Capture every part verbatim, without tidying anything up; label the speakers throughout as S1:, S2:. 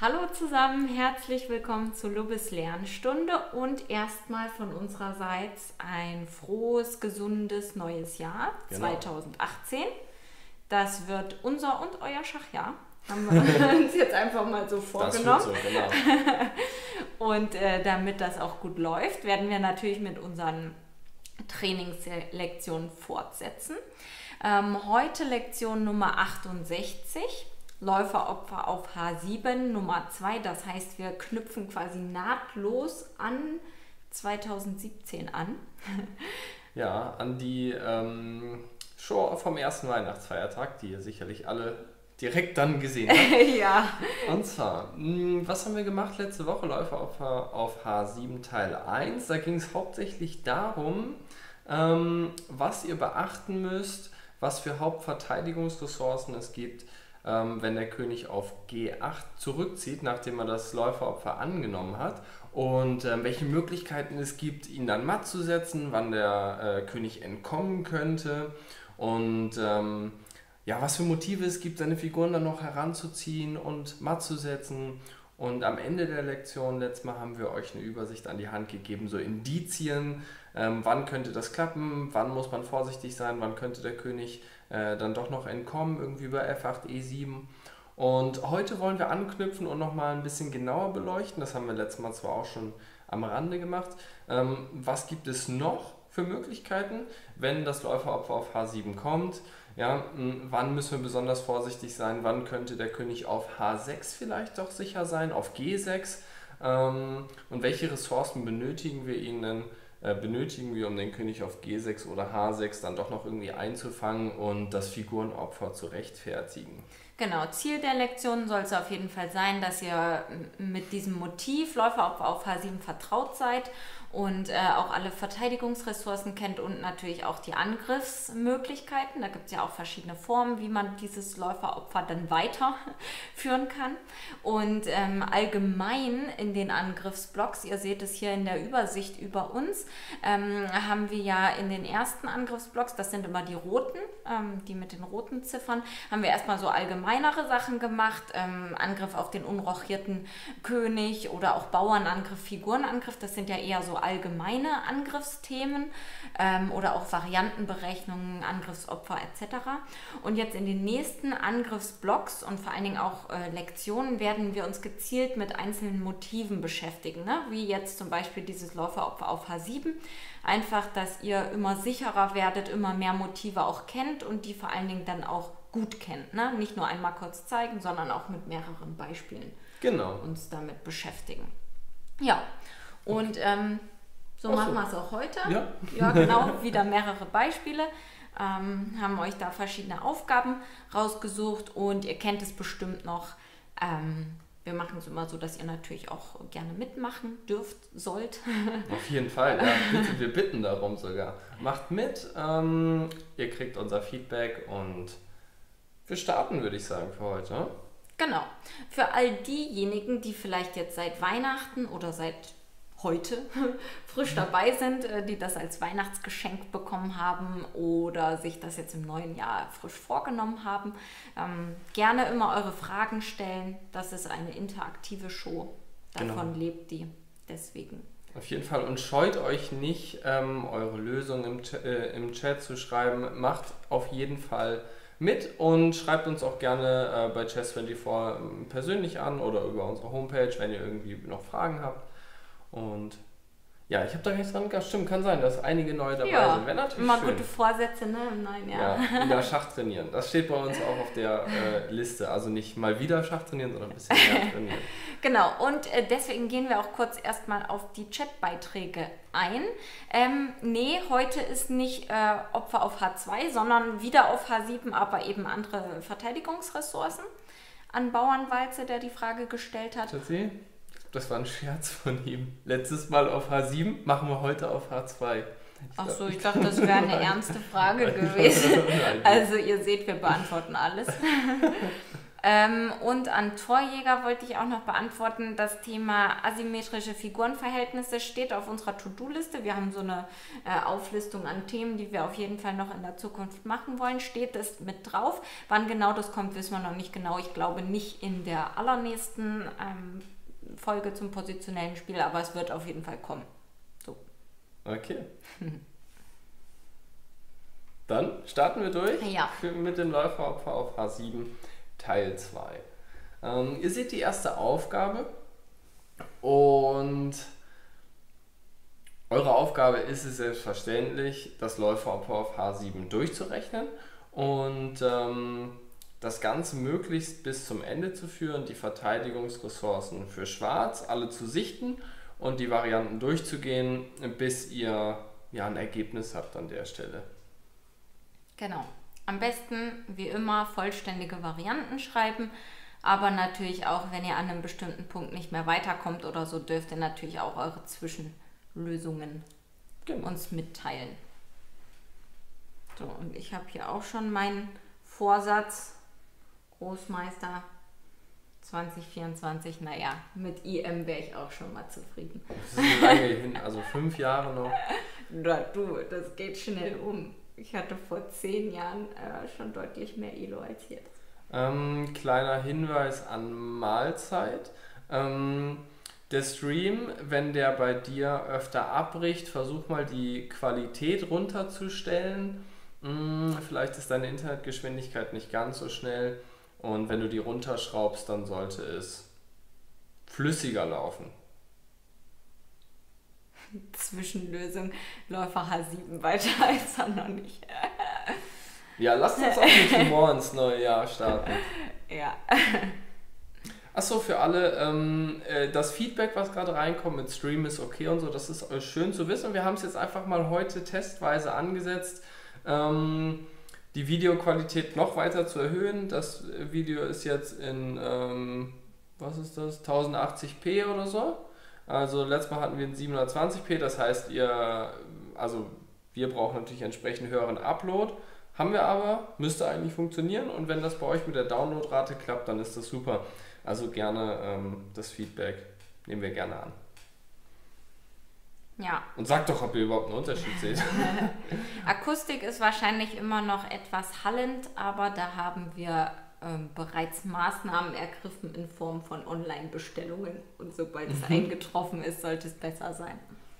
S1: Hallo zusammen, herzlich willkommen zur Lubbes Lernstunde und erstmal von unsererseits ein frohes, gesundes neues Jahr genau. zweitausendachtzehn. Das wird unser und euer Schachjahr. Haben wir uns jetzt einfach mal so vorgenommen. Das wird so, genau. Und äh, damit das auch gut läuft, werden wir natürlich mit unseren Trainingslektionen fortsetzen. Ähm, heute Lektion Nummer achtundsechzig. Läuferopfer auf H sieben, Nummer zwei. Das heißt, wir knüpfen quasi nahtlos an zweitausendsiebzehn an.
S2: Ja, an die ähm, Show vom ersten Weihnachtsfeiertag, die ihr sicherlich alle direkt dann gesehen habt.
S1: Ja.
S2: Und zwar, mh, was haben wir gemacht letzte Woche? Läuferopfer auf H sieben Teil eins. Da ging es hauptsächlich darum, ähm, was ihr beachten müsst, was für Hauptverteidigungsressourcen es gibt, Ähm, wenn der König auf G acht zurückzieht, nachdem er das Läuferopfer angenommen hat, und ähm, welche Möglichkeiten es gibt, ihn dann matt zu setzen, wann der äh, König entkommen könnte und ähm, ja, was für Motive es gibt, seine Figuren dann noch heranzuziehen und matt zu setzen. Und am Ende der Lektion, letztes Mal, haben wir euch eine Übersicht an die Hand gegeben, so Indizien, ähm, wann könnte das klappen, wann muss man vorsichtig sein, wann könnte der König äh, dann doch noch entkommen, irgendwie über F acht, E sieben. Und heute wollen wir anknüpfen und nochmal ein bisschen genauer beleuchten, das haben wir letztes Mal zwar auch schon am Rande gemacht, ähm, was gibt es noch für Möglichkeiten, wenn das Läuferopfer auf H sieben kommt. Ja, wann müssen wir besonders vorsichtig sein? Wann könnte der König auf H sechs vielleicht doch sicher sein? Auf G sechs? Ähm, und welche Ressourcen benötigen wir ihn denn? Äh, benötigen wir, um den König auf G sechs oder H sechs dann doch noch irgendwie einzufangen und das Figurenopfer zu rechtfertigen?
S1: Genau, Ziel der Lektion soll es auf jeden Fall sein, dass ihr mit diesem Motiv Läuferopfer auf H sieben vertraut seid und äh, auch alle Verteidigungsressourcen kennt und natürlich auch die Angriffsmöglichkeiten. Da gibt es ja auch verschiedene Formen, wie man dieses Läuferopfer dann weiterführen kann. Und ähm, allgemein in den Angriffsblocks, ihr seht es hier in der Übersicht über uns, ähm, haben wir ja in den ersten Angriffsblocks, das sind immer die roten, ähm, die mit den roten Ziffern, haben wir erstmal so allgemeinere Sachen gemacht, ähm, Angriff auf den unrochierten König oder auch Bauernangriff, Figurenangriff, das sind ja eher so allgemeine Angriffsthemen ähm, oder auch Variantenberechnungen, Angriffsopfer et cetera. Und jetzt in den nächsten Angriffsblocks und vor allen Dingen auch äh, Lektionen werden wir uns gezielt mit einzelnen Motiven beschäftigen, ne? Wie jetzt zum Beispiel dieses Läuferopfer auf H sieben. Einfach, dass ihr immer sicherer werdet, immer mehr Motive auch kennt und die vor allen Dingen dann auch gut kennt. Ne? Nicht nur einmal kurz zeigen, sondern auch mit mehreren Beispielen
S2: genau.
S1: uns damit beschäftigen. Ja, und okay. ähm, so Ach machen so. wir es auch heute.
S2: Ja,
S1: ja genau, wieder mehrere Beispiele. Ähm, haben euch da verschiedene Aufgaben rausgesucht und ihr kennt es bestimmt noch. Ähm, wir machen es immer so, dass ihr natürlich auch gerne mitmachen dürft, sollt.
S2: Auf jeden Fall, ja. Bitte, wir bitten darum sogar. Macht mit, ähm, ihr kriegt unser Feedback und wir starten, würde ich sagen, für heute.
S1: Genau. Für all diejenigen, die vielleicht jetzt seit Weihnachten oder seit heute frisch dabei sind, die das als Weihnachtsgeschenk bekommen haben oder sich das jetzt im neuen Jahr frisch vorgenommen haben, ähm, gerne immer eure Fragen stellen. Das ist eine interaktive Show. Davon genau. lebt die. Deswegen.
S2: Auf jeden Fall. Und scheut euch nicht, ähm, eure Lösung im, Ch äh, im Chat zu schreiben. Macht auf jeden Fall mit und schreibt uns auch gerne äh, bei Chess vierundzwanzig persönlich an oder über unsere Homepage, wenn ihr irgendwie noch Fragen habt. Und ja, ich habe da gar nicht dran gedacht. Stimmt, kann sein, dass einige neue dabei
S1: ja,
S2: sind. Wäre natürlich
S1: immer
S2: schön.
S1: Gute Vorsätze, ne, im neuen Jahr.
S2: Ja, wieder Schach trainieren. Das steht bei uns auch auf der äh, Liste. Also nicht mal wieder Schach trainieren, sondern ein bisschen mehr trainieren.
S1: Genau, und äh, deswegen gehen wir auch kurz erstmal auf die Chatbeiträge ein. Ähm, nee, heute ist nicht äh, Opfer auf H zwei, sondern wieder auf H sieben, aber eben andere Verteidigungsressourcen. An Bauernwalze, der die Frage gestellt hat.
S2: Tatsächlich? Das war ein Scherz von ihm. Letztes Mal auf H sieben, machen wir heute auf H zwei.
S1: Ach so, ich dachte, das wäre eine ernste Frage gewesen. Also ihr seht, wir beantworten alles. Ähm, und an Torjäger wollte ich auch noch beantworten, das Thema asymmetrische Figurenverhältnisse steht auf unserer To-Do-Liste. Wir haben so eine äh, Auflistung an Themen, die wir auf jeden Fall noch in der Zukunft machen wollen. Steht das mit drauf? Wann genau das kommt, wissen wir noch nicht genau. Ich glaube nicht in der allernächsten ähm, Folge zum positionellen Spiel, aber es wird auf jeden Fall kommen. So.
S2: Okay. Dann starten wir durch
S1: Ja.
S2: für, mit dem Läuferopfer auf H sieben Teil zwei. Ähm, ihr seht die erste Aufgabe und eure Aufgabe ist es selbstverständlich, das Läuferopfer auf H sieben durchzurechnen und ähm, das Ganze möglichst bis zum Ende zu führen, die Verteidigungsressourcen für Schwarz alle zu sichten und die Varianten durchzugehen, bis ihr ja ein Ergebnis habt an der Stelle.
S1: Genau. Am besten, wie immer, vollständige Varianten schreiben, aber natürlich auch, wenn ihr an einem bestimmten Punkt nicht mehr weiterkommt oder so, dürft ihr natürlich auch eure Zwischenlösungen
S2: Genau.
S1: uns mitteilen. So, und ich habe hier auch schon meinen Vorsatz, Großmeister zwanzig vierundzwanzig, naja, mit I M wäre ich auch schon mal zufrieden.
S2: Das ist lange hin, also fünf Jahre noch.
S1: Na du, das geht schnell um. Ich hatte vor zehn Jahren äh, schon deutlich mehr I L O als jetzt.
S2: Ähm, kleiner Hinweis an Mahlzeit. Ähm, der Stream, wenn der bei dir öfter abbricht, versuch mal die Qualität runterzustellen. Hm, vielleicht ist deine Internetgeschwindigkeit nicht ganz so schnell und wenn du die runterschraubst, dann sollte es flüssiger laufen.
S1: Zwischenlösung, Läufer H sieben weiter ist er noch nicht.
S2: Ja, lass uns auch mit Humor ins neue Jahr starten.
S1: Ja.
S2: Achso, für alle, ähm, äh, das Feedback, was gerade reinkommt mit Stream ist okay und so, das ist äh, schön zu wissen. Wir haben es jetzt einfach mal heute testweise angesetzt, ähm, die Videoqualität noch weiter zu erhöhen. Das Video ist jetzt in, ähm, was ist das, tausendachtzig p oder so. Also letztes Mal hatten wir ein siebenhundertzwanzig p, das heißt, ihr, also wir brauchen natürlich entsprechend höheren Upload. Haben wir aber, müsste eigentlich funktionieren und wenn das bei euch mit der Downloadrate klappt, dann ist das super. Also gerne ähm, das Feedback nehmen wir gerne an.
S1: Ja.
S2: Und sagt doch, ob ihr überhaupt einen Unterschied seht.
S1: Akustik ist wahrscheinlich immer noch etwas hallend, aber da haben wir ähm, bereits Maßnahmen ergriffen in Form von Online-Bestellungen und sobald es
S2: Mhm.
S1: eingetroffen ist, sollte es besser sein.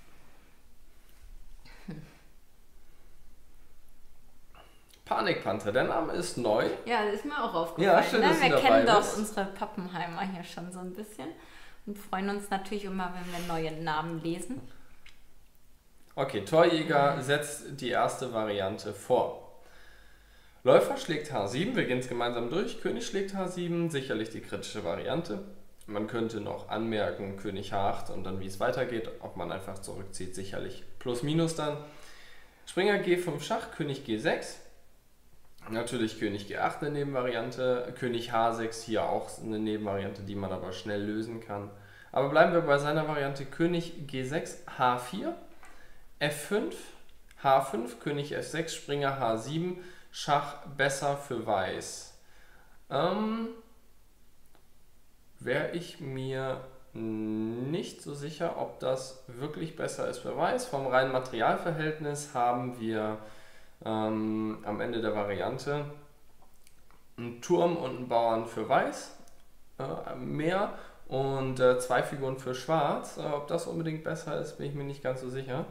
S2: Panikpanther, der Name ist neu.
S1: Ja, das ist mir auch aufgefallen.
S2: Ja, schön,
S1: ne?
S2: dass du
S1: Wir
S2: dabei
S1: kennen doch
S2: bist.
S1: unsere Pappenheimer hier schon so ein bisschen und freuen uns natürlich immer, wenn wir neue Namen lesen.
S2: Okay, Torjäger setzt die erste Variante vor. Läufer schlägt H sieben, wir gehen es gemeinsam durch. König schlägt H sieben, sicherlich die kritische Variante. Man könnte noch anmerken, König H acht und dann wie es weitergeht, ob man einfach zurückzieht, sicherlich plus minus dann. Springer G fünf Schach, König G sechs. Natürlich König G acht eine Nebenvariante, König H sechs hier auch eine Nebenvariante, die man aber schnell lösen kann. Aber bleiben wir bei seiner Variante König G sechs, H vier, F fünf, H fünf, König F sechs, Springer H sieben, Schach besser für Weiß. Ähm, Wäre ich mir nicht so sicher, ob das wirklich besser ist für Weiß. Vom reinen Materialverhältnis haben wir ähm, am Ende der Variante einen Turm und einen Bauern für Weiß, äh, mehr und äh, zwei Figuren für Schwarz. Äh, ob das unbedingt besser ist, bin ich mir nicht ganz so sicher.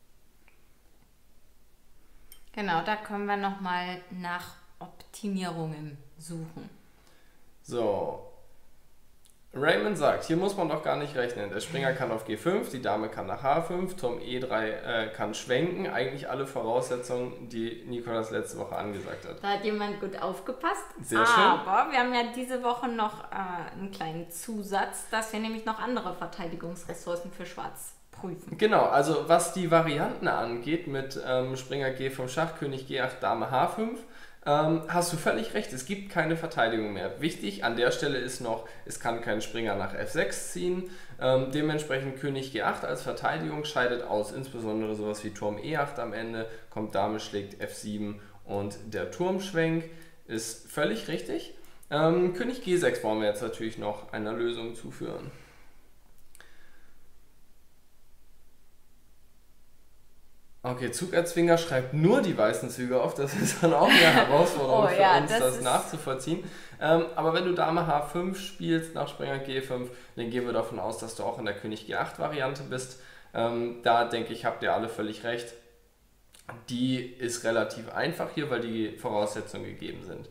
S1: Genau, da können wir nochmal nach Optimierungen suchen.
S2: So. Raymond sagt, hier muss man doch gar nicht rechnen. Der Springer kann auf G fünf, die Dame kann nach H fünf, Turm E drei äh, kann schwenken. Eigentlich alle Voraussetzungen, die Nikolas letzte Woche angesagt hat.
S1: Da hat jemand gut aufgepasst.
S2: Sehr schön.
S1: Aber wir haben ja diese Woche noch äh, einen kleinen Zusatz, dass wir nämlich noch andere Verteidigungsressourcen für Schwarz prüfen.
S2: Genau, also was die Varianten angeht mit ähm, Springer G fünf Schach, König G acht, Dame H fünf, ähm, hast du völlig recht, es gibt keine Verteidigung mehr. Wichtig an der Stelle ist noch, es kann kein Springer nach F sechs ziehen, ähm, dementsprechend König G acht als Verteidigung scheidet aus, insbesondere sowas wie Turm E acht am Ende, kommt Dame schlägt F sieben und der Turmschwenk ist völlig richtig. Ähm, König G sechs wollen wir jetzt natürlich noch einer Lösung zuführen. Okay, Zugerzwinger schreibt nur die weißen Züge auf, das ist dann auch eine Herausforderung
S1: oh,
S2: für
S1: ja,
S2: uns,
S1: das,
S2: das nachzuvollziehen. Ähm, aber wenn du Dame H fünf spielst nach Springer G fünf, dann gehen wir davon aus, dass du auch in der König G acht Variante bist. Ähm, da denke ich, habt ihr alle völlig recht. Die ist relativ einfach hier, weil die Voraussetzungen gegeben sind.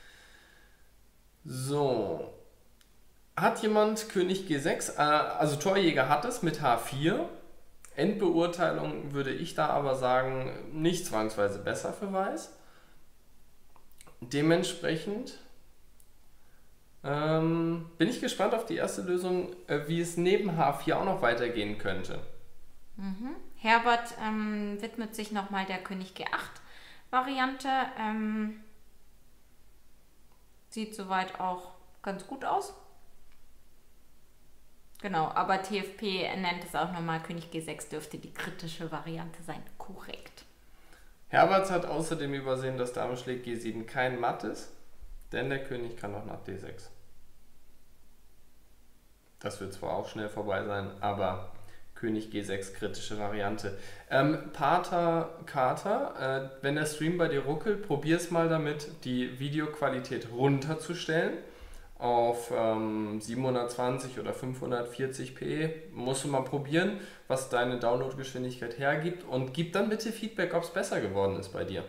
S2: So. Hat jemand König G sechs? Äh, also Torjäger hat es mit H vier. Endbeurteilung würde ich da aber sagen, nicht zwangsweise besser für Weiß. Dementsprechend ähm, bin ich gespannt auf die erste Lösung, äh, wie es neben H vier auch noch weitergehen könnte.
S1: Mhm. Herbert ähm, widmet sich nochmal der König G acht Variante. Ähm, sieht soweit auch ganz gut aus. Genau, aber T F P nennt es auch nochmal, König G sechs dürfte die kritische Variante sein. Korrekt.
S2: Herbert hat außerdem übersehen, dass Dame schlägt G sieben kein Matt ist, denn der König kann noch nach D sechs. Das wird zwar auch schnell vorbei sein, aber König G sechs kritische Variante. Ähm, Pater Kater, äh, wenn der Stream bei dir ruckelt, probier es mal damit, die Videoqualität runterzustellen. Auf ähm, siebenhundertzwanzig oder fünfhundertvierzig p. Musst du mal probieren, was deine Downloadgeschwindigkeit hergibt, und gib dann bitte Feedback, ob es besser geworden ist bei dir.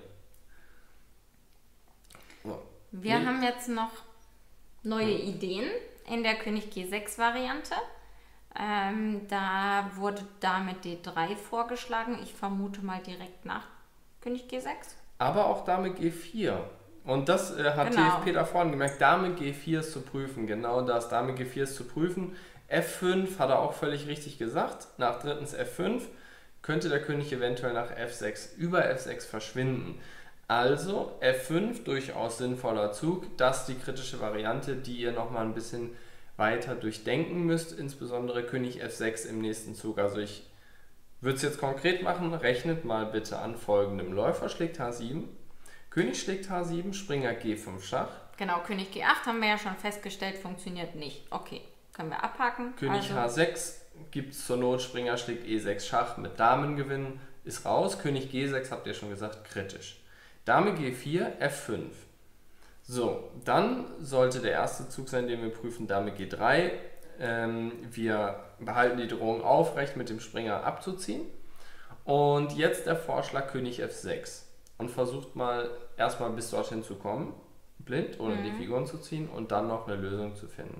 S1: So. Wir nee. haben jetzt noch neue hm. Ideen in der König G sechs Variante. Ähm, da wurde Dame D drei vorgeschlagen. Ich vermute mal direkt nach König G sechs.
S2: Aber auch Dame G vier. Und das äh, hat genau. T F P da vorne gemerkt, Dame G vier ist zu prüfen, genau das, Dame G vier ist zu prüfen. F fünf hat er auch völlig richtig gesagt, nach drittens F fünf könnte der König eventuell nach F sechs über F sechs verschwinden. Also F fünf durchaus sinnvoller Zug, das ist die kritische Variante, die ihr nochmal ein bisschen weiter durchdenken müsst, insbesondere König F sechs im nächsten Zug. Also ich würde es jetzt konkret machen, rechnet mal bitte an folgendem: Läufer schlägt H sieben, König schlägt H sieben, Springer G fünf Schach.
S1: Genau, König G acht haben wir ja schon festgestellt, funktioniert nicht. Okay, können wir abhaken.
S2: König also H sechs gibt es zur Not, Springer schlägt E sechs Schach mit Damengewinn, ist raus. König G sechs habt ihr schon gesagt, kritisch. Dame G vier, F fünf. So, dann sollte der erste Zug sein, den wir prüfen, Dame G drei. Ähm, wir behalten die Drohung aufrecht, mit dem Springer abzuziehen. Und jetzt der Vorschlag König F sechs. Und versucht mal erstmal bis dorthin zu kommen, blind, ohne mhm. die Figuren zu ziehen, und dann noch eine Lösung zu finden.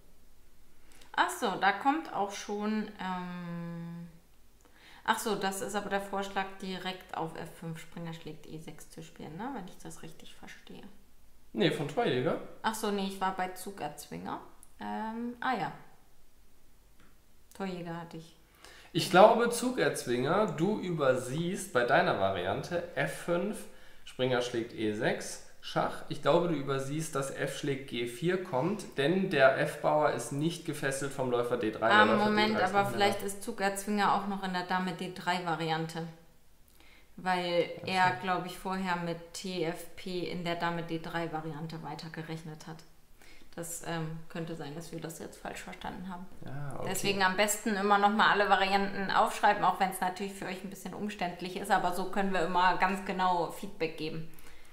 S1: Ach so, da kommt auch schon... Ähm Ach so, das ist aber der Vorschlag, direkt auf F fünf Springer schlägt E sechs zu spielen, ne? Wenn ich das richtig verstehe.
S2: Nee, von Torjäger.
S1: Ach so, nee, ich war bei Zugerzwinger. Ähm, ah ja. Torjäger hatte ich.
S2: Ich glaube, Zugerzwinger, du übersiehst bei deiner Variante F fünf, Springer schlägt E sechs, Schach. Ich glaube, du übersiehst, dass F schlägt G vier kommt, denn der F-Bauer ist nicht gefesselt vom Läufer D drei.
S1: Ah, Moment, D drei aber vielleicht ist Zugerzwinger auch noch in der Dame D drei Variante. Weil das er, glaube ich, vorher mit T F P in der Dame D drei Variante weitergerechnet hat. Das ähm, könnte sein, dass wir das jetzt falsch verstanden haben. Ja, okay. Deswegen am besten immer nochmal alle Varianten aufschreiben, auch wenn es natürlich für euch ein bisschen umständlich ist, aber so können wir immer ganz genau Feedback geben.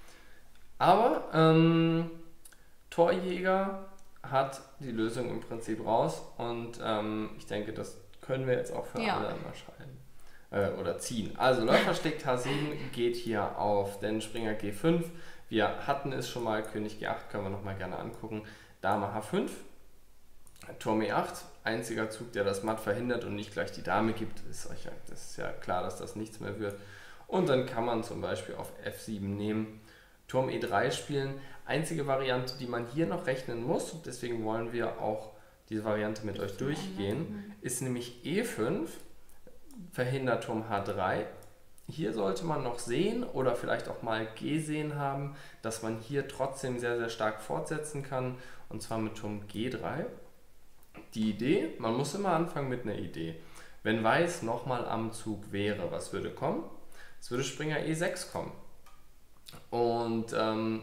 S2: Aber ähm, Torjäger hat die Lösung im Prinzip raus, und ähm, ich denke, das können wir jetzt auch für ja. alle mal schreiben. Äh, oder ziehen. Also Läufer schlägt H sieben, geht hier auf den Springer G fünf. Wir hatten es schon mal, König G acht können wir nochmal gerne angucken. Dame H fünf, Turm E acht, einziger Zug, der das Matt verhindert und nicht gleich die Dame gibt. Ist euch ja, das ist ja klar, dass das nichts mehr wird. Und dann kann man zum Beispiel auf F sieben nehmen, Turm E drei spielen. Einzige Variante, die man hier noch rechnen muss, und deswegen wollen wir auch diese Variante mit euch durchgehen, ist nämlich E fünf, verhindert Turm H drei. Hier sollte man noch sehen oder vielleicht auch mal gesehen haben, dass man hier trotzdem sehr, sehr stark fortsetzen kann, und zwar mit Turm G drei. Die Idee, man muss immer anfangen mit einer Idee. Wenn Weiß nochmal am Zug wäre, was würde kommen? Es würde Springer E sechs kommen. Und ähm,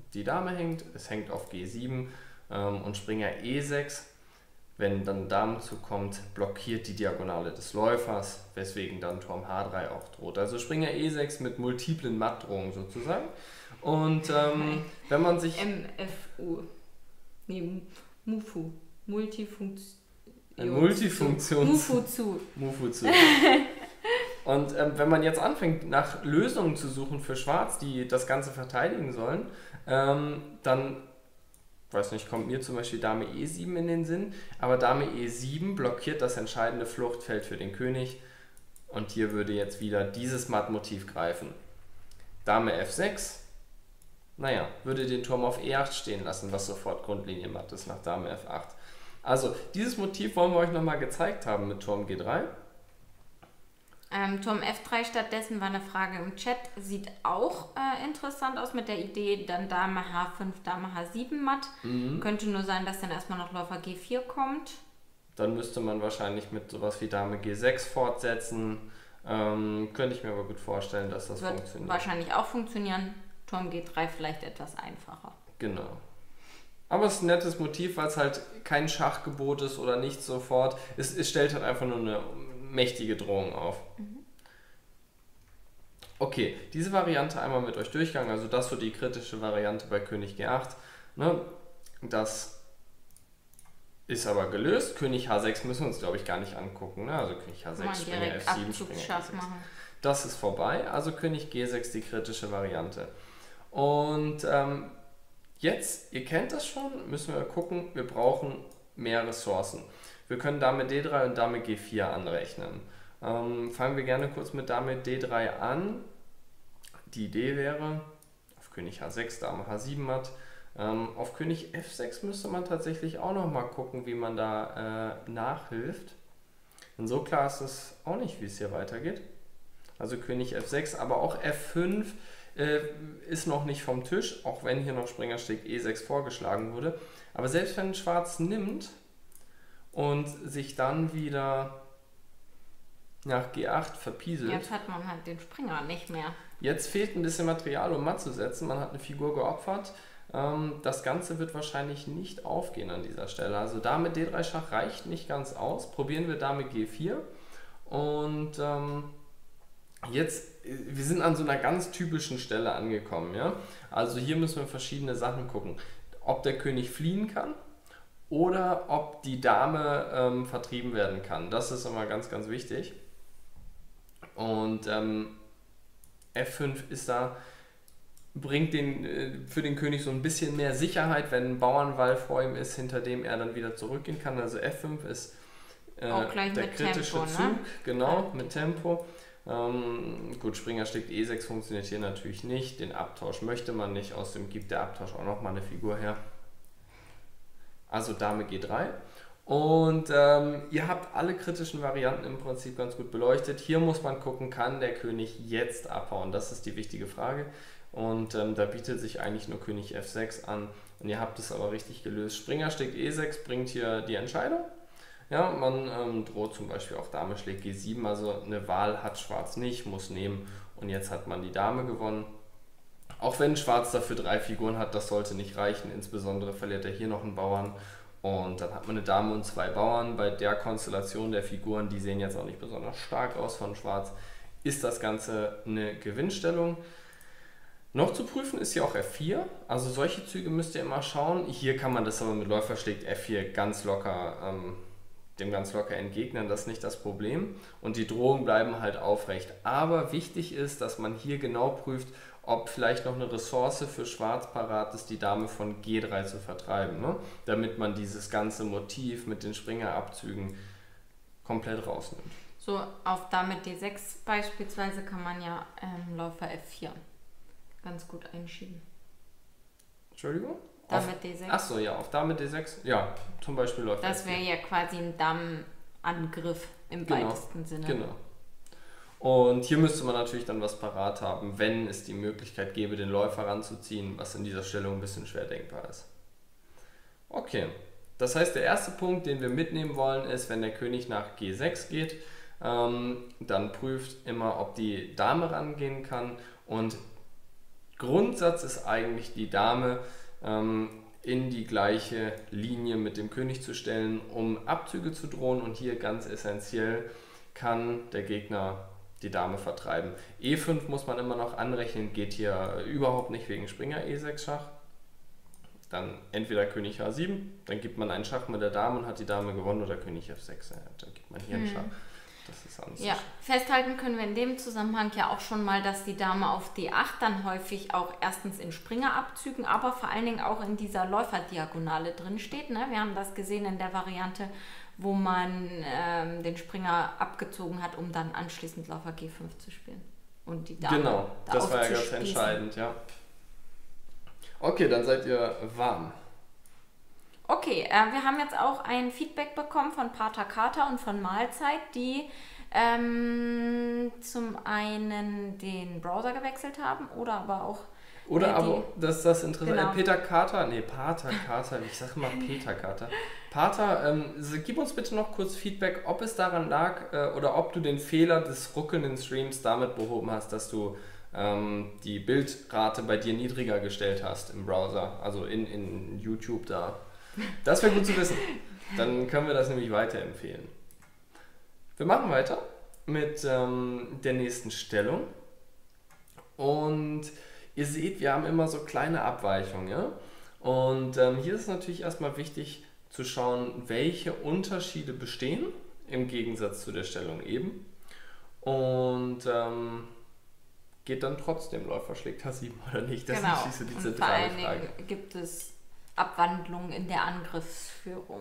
S2: die Dame hängt, es hängt auf G sieben ähm, und Springer E sechs, wenn dann Damenzug kommt, blockiert die Diagonale des Läufers, weswegen dann Turm H drei auch droht. Also Springer E sechs mit multiplen Mattdrohungen sozusagen. Und ähm, wenn man sich...
S1: M F U. Nee, Mufu. Multifunktion.
S2: Ein Multifunktions...
S1: Mufu zu.
S2: Mufu zu. Und ähm, wenn man jetzt anfängt, nach Lösungen zu suchen für Schwarz, die das Ganze verteidigen sollen, ähm, dann... weiß nicht, kommt mir zum Beispiel Dame E sieben in den Sinn, aber Dame E sieben blockiert das entscheidende Fluchtfeld für den König und hier würde jetzt wieder dieses Mattmotiv greifen. Dame F sechs, naja, würde den Turm auf E acht stehen lassen, was sofort Grundlinie matt ist nach Dame F acht. Also dieses Motiv wollen wir euch nochmal gezeigt haben mit Turm G drei.
S1: Ähm, Turm F drei stattdessen war eine Frage im Chat. Sieht auch äh, interessant aus mit der Idee, dann Dame H fünf, Dame H sieben matt.
S2: Mhm.
S1: Könnte nur sein, dass dann erstmal noch Läufer G vier kommt.
S2: Dann müsste man wahrscheinlich mit sowas wie Dame G sechs fortsetzen. Ähm, könnte ich mir aber gut vorstellen, dass das
S1: Wird
S2: funktioniert.
S1: Wahrscheinlich auch funktionieren. Turm G drei vielleicht etwas einfacher.
S2: Genau. Aber es ist ein nettes Motiv, weil es halt kein Schachgebot ist oder nicht sofort. Es, es stellt halt einfach nur eine mächtige Drohung auf. Mhm. Okay, diese Variante einmal mit euch durchgegangen, also das so die kritische Variante bei König G acht. Ne? Das ist aber gelöst. König H sechs müssen wir uns, glaube ich, gar nicht angucken. Ne? Also König H sechs, Springer F sieben, Springer G sechs. Das ist vorbei, also König G sechs die kritische Variante. Und ähm, jetzt, ihr kennt das schon, müssen wir gucken, wir brauchen mehr Ressourcen. Wir können Dame D drei und Dame G vier anrechnen. Ähm, fangen wir gerne kurz mit Dame D drei an. Die Idee wäre, auf König H sechs, Dame H sieben matt. Ähm, auf König F sechs müsste man tatsächlich auch noch mal gucken, wie man da äh, nachhilft. Und so klar ist es auch nicht, wie es hier weitergeht. Also König F sechs, aber auch F fünf äh, ist noch nicht vom Tisch, auch wenn hier noch Springersteg E sechs vorgeschlagen wurde. Aber selbst wenn Schwarz nimmt und sich dann wieder nach G acht verpieselt.
S1: Jetzt hat man halt den Springer nicht mehr.
S2: Jetzt fehlt ein bisschen Material, um matt zu setzen. Man hat eine Figur geopfert. Ähm, das Ganze wird wahrscheinlich nicht aufgehen an dieser Stelle. Also Dame D drei Schach reicht nicht ganz aus. Probieren wir Dame G vier. Und ähm, jetzt, wir sind an so einer ganz typischen Stelle angekommen. Ja? Also hier müssen wir verschiedene Sachen gucken. Ob der König fliehen kann oder ob die Dame ähm, vertrieben werden kann. Das ist immer ganz, ganz wichtig. Und ähm, F fünf ist da, bringt den, äh, für den König so ein bisschen mehr Sicherheit, wenn ein Bauernwall vor ihm ist, hinter dem er dann wieder zurückgehen kann. Also F fünf ist äh,
S1: auch gleich
S2: der
S1: mit
S2: kritische
S1: Tempo,
S2: Zug,
S1: ne?
S2: genau, mit Tempo. Ähm, gut, Springer schlägt E sechs funktioniert hier natürlich nicht. Den Abtausch möchte man nicht, außerdem gibt der Abtausch auch nochmal eine Figur her. Also Dame G drei. Und ähm, ihr habt alle kritischen Varianten im Prinzip ganz gut beleuchtet. Hier muss man gucken, kann der König jetzt abhauen? Das ist die wichtige Frage. Und ähm, da bietet sich eigentlich nur König F sechs an. Und ihr habt es aber richtig gelöst. Springer schlägt E sechs bringt hier die Entscheidung. Ja, man ähm, droht zum Beispiel auch Dame schlägt G sieben. Also eine Wahl hat Schwarz nicht, muss nehmen. Und jetzt hat man die Dame gewonnen. Auch wenn Schwarz dafür drei Figuren hat, das sollte nicht reichen. Insbesondere verliert er hier noch einen Bauern. Und dann hat man eine Dame und zwei Bauern. Bei der Konstellation der Figuren, die sehen jetzt auch nicht besonders stark aus von Schwarz, ist das Ganze eine Gewinnstellung. Noch zu prüfen ist hier auch F vier. Also solche Züge müsst ihr immer schauen. Hier kann man das aber mit Läufer schlägt F vier ganz locker, ähm, dem ganz locker entgegnen. Das ist nicht das Problem. Und die Drohungen bleiben halt aufrecht. Aber wichtig ist, dass man hier genau prüft, ob vielleicht noch eine Ressource für Schwarz parat ist, die Dame von G drei zu vertreiben, ne? Damit man dieses ganze Motiv mit den Springerabzügen komplett rausnimmt.
S1: So, auf Dame D sechs beispielsweise kann man ja ähm, Läufer F vier ganz gut einschieben.
S2: Entschuldigung?
S1: Dame D sechs.
S2: Achso, ja, auf Dame D sechs, ja, zum Beispiel Läufer
S1: Das wäre ja quasi ein Damenangriff im
S2: genau,
S1: weitesten Sinne.
S2: Genau. Und hier müsste man natürlich dann was parat haben, wenn es die Möglichkeit gäbe, den Läufer ranzuziehen, was in dieser Stellung ein bisschen schwer denkbar ist. Okay, das heißt, der erste Punkt, den wir mitnehmen wollen, ist, wenn der König nach G sechs geht, ähm, dann prüft immer, ob die Dame rangehen kann und Grundsatz ist eigentlich, die Dame ähm, in die gleiche Linie mit dem König zu stellen, um Abzüge zu drohen. Und hier ganz essentiell kann der Gegner die Dame vertreiben. E fünf muss man immer noch anrechnen, geht hier überhaupt nicht wegen Springer E sechs Schach. Dann entweder König H sieben, dann gibt man einen Schach mit der Dame und hat die Dame gewonnen, oder König F sechs, dann gibt man hier einen Schach. Das ist an sich.
S1: Ja, festhalten können wir in dem Zusammenhang ja auch schon mal, dass die Dame auf D acht dann häufig auch erstens in Springerabzügen, aber vor allen Dingen auch in dieser Läuferdiagonale drin steht. Ne? Wir haben das gesehen in der Variante, wo man ähm, den Springer abgezogen hat, um dann anschließend Läufer G fünf zu spielen. Und die Dame
S2: genau,
S1: da
S2: das war ja ganz
S1: aufzuspießen.
S2: entscheidend, ja. Okay, dann seid ihr warm.
S1: Okay, äh, wir haben jetzt auch ein Feedback bekommen von Pater Kater und von Mahlzeit, die ähm, zum einen den Browser gewechselt haben oder aber auch
S2: Oder
S1: äh,
S2: aber, das ist das interessant,
S1: genau.
S2: äh, Peter Kater, nee, Pater Kater, ich sage immer Peter Kater. Pater, ähm, gib uns bitte noch kurz Feedback, ob es daran lag äh, oder ob du den Fehler des ruckelnden Streams damit behoben hast, dass du ähm, die Bildrate bei dir niedriger gestellt hast im Browser, also in, in YouTube da. Das wäre gut zu wissen. Dann können wir das nämlich weiterempfehlen. Wir machen weiter mit ähm, der nächsten Stellung. Und ihr seht, wir haben immer so kleine Abweichungen. Ja? Und ähm, hier ist es natürlich erstmal wichtig zu schauen, welche Unterschiede bestehen im Gegensatz zu der Stellung eben. Und ähm, geht dann trotzdem Läufer schlägt H sieben oder nicht? Das
S1: genau.
S2: ist natürlich so die
S1: Und vor
S2: zentrale
S1: allen
S2: Frage.
S1: Dingen gibt es Abwandlungen in der Angriffsführung.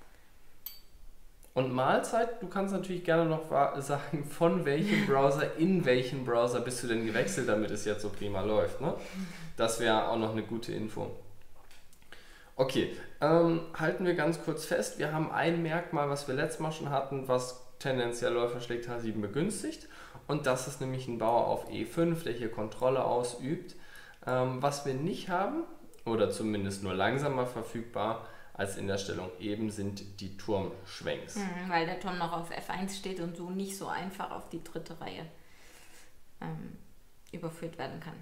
S2: Und Mahlzeit, du kannst natürlich gerne noch sagen, von welchem Browser, in welchen Browser bist du denn gewechselt, damit es jetzt so prima läuft. Ne? Das wäre auch noch eine gute Info. Okay, ähm, halten wir ganz kurz fest. Wir haben ein Merkmal, was wir letztes Mal schon hatten, was tendenziell Läufer schlägt H sieben begünstigt. Und das ist nämlich ein Bauer auf E fünf, der hier Kontrolle ausübt. Ähm, was wir nicht haben, oder zumindest nur langsamer verfügbar als in der Stellung eben, sind die Turmschwenks.
S1: Mhm, weil der Turm noch auf F eins steht und so nicht so einfach auf die dritte Reihe ähm, überführt werden kann.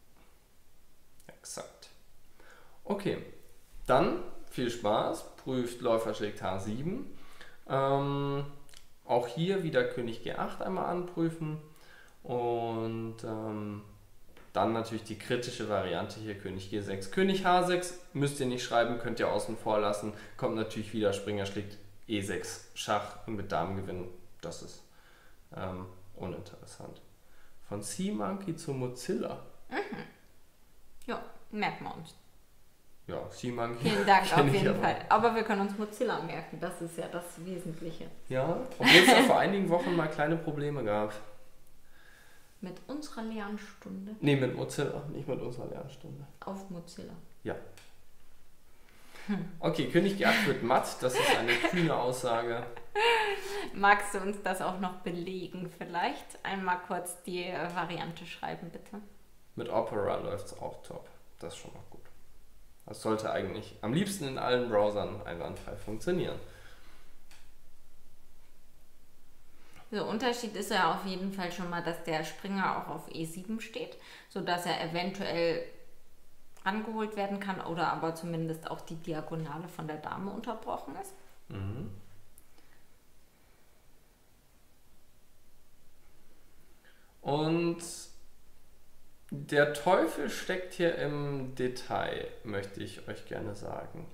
S2: Exakt. Okay, dann viel Spaß. Prüft Läufer schlägt H sieben. Ähm, auch hier wieder König G acht einmal anprüfen. Und ähm, dann natürlich die kritische Variante hier, König G sechs. König H sechs müsst ihr nicht schreiben, könnt ihr außen vor lassen. Kommt natürlich wieder, Springer schlägt E sechs Schach und mit Damen gewinnen. Das ist ähm, uninteressant. Von Sea Monkey zu Mozilla.
S1: Mhm. Ja, merken wir uns.
S2: Ja, Sea Monkey.
S1: Vielen Dank auf jeden
S2: aber.
S1: Fall. Aber wir können uns Mozilla merken, das ist ja das Wesentliche.
S2: Ja, obwohl es ja vor einigen Wochen mal kleine Probleme gab.
S1: Mit unserer Lernstunde.
S2: Nee, mit Mozilla, nicht mit unserer Lernstunde.
S1: Auf Mozilla.
S2: Ja. Okay, König G acht wird matt, das ist eine kühne Aussage.
S1: Magst du uns das auch noch belegen vielleicht? Einmal kurz die äh, Variante schreiben, bitte.
S2: Mit Opera läuft es auch top. Das ist schon mal gut. Das sollte eigentlich am liebsten in allen Browsern einwandfrei funktionieren.
S1: Der Unterschied ist ja auf jeden Fall schon mal, dass der Springer auch auf E sieben steht, sodass er eventuell rangeholt werden kann oder aber zumindest auch die Diagonale von der Dame unterbrochen ist.
S2: Mhm. Und der Teufel steckt hier im Detail, möchte ich euch gerne sagen.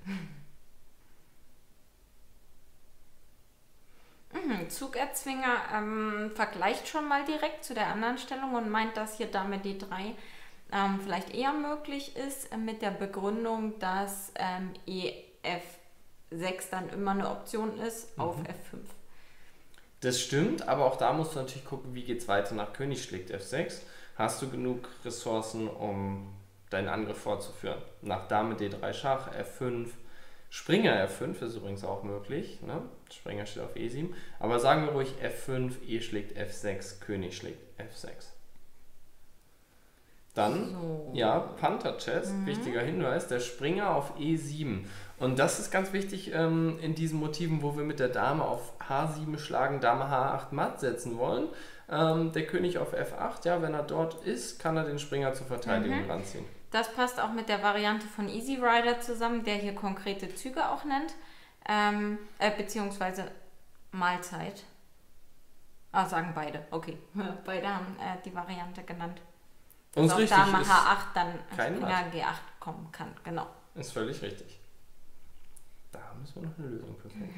S1: Mhm, Zugerzwinger ähm, vergleicht schon mal direkt zu der anderen Stellung und meint, dass hier Dame D drei ähm, vielleicht eher möglich ist, äh, mit der Begründung, dass ähm, E F sechs dann immer eine Option ist auf
S2: Mhm.
S1: F fünf.
S2: Das stimmt, aber auch da musst du natürlich gucken, wie geht es weiter nach König schlägt F sechs. Hast du genug Ressourcen, um deinen Angriff fortzuführen? Nach Dame D drei Schach, F fünf, Springer F fünf ist übrigens auch möglich. Ne? Springer steht auf E sieben. Aber sagen wir ruhig F fünf, E schlägt F sechs, König schlägt F sechs. Dann,
S1: So.
S2: ja, Panther Chess,
S1: Mhm.
S2: wichtiger Hinweis, der Springer auf E sieben. Und das ist ganz wichtig ähm, in diesen Motiven, wo wir mit der Dame auf H sieben schlagen, Dame H acht matt setzen wollen. Ähm, der König auf F acht, ja, wenn er dort ist, kann er den Springer zur Verteidigung
S1: Mhm.
S2: ranziehen.
S1: Das passt auch mit der Variante von Easy Rider zusammen, der hier konkrete Züge auch nennt, ähm, äh, beziehungsweise Mahlzeit. Ah, sagen beide, okay. Beide haben äh, die Variante genannt.
S2: Und
S1: Dass
S2: ist
S1: auf
S2: richtig,
S1: Dame
S2: ist
S1: H acht dann
S2: kein
S1: Springer
S2: Matt.
S1: G acht kommen kann, genau.
S2: Ist völlig richtig. Da müssen wir noch eine Lösung für finden.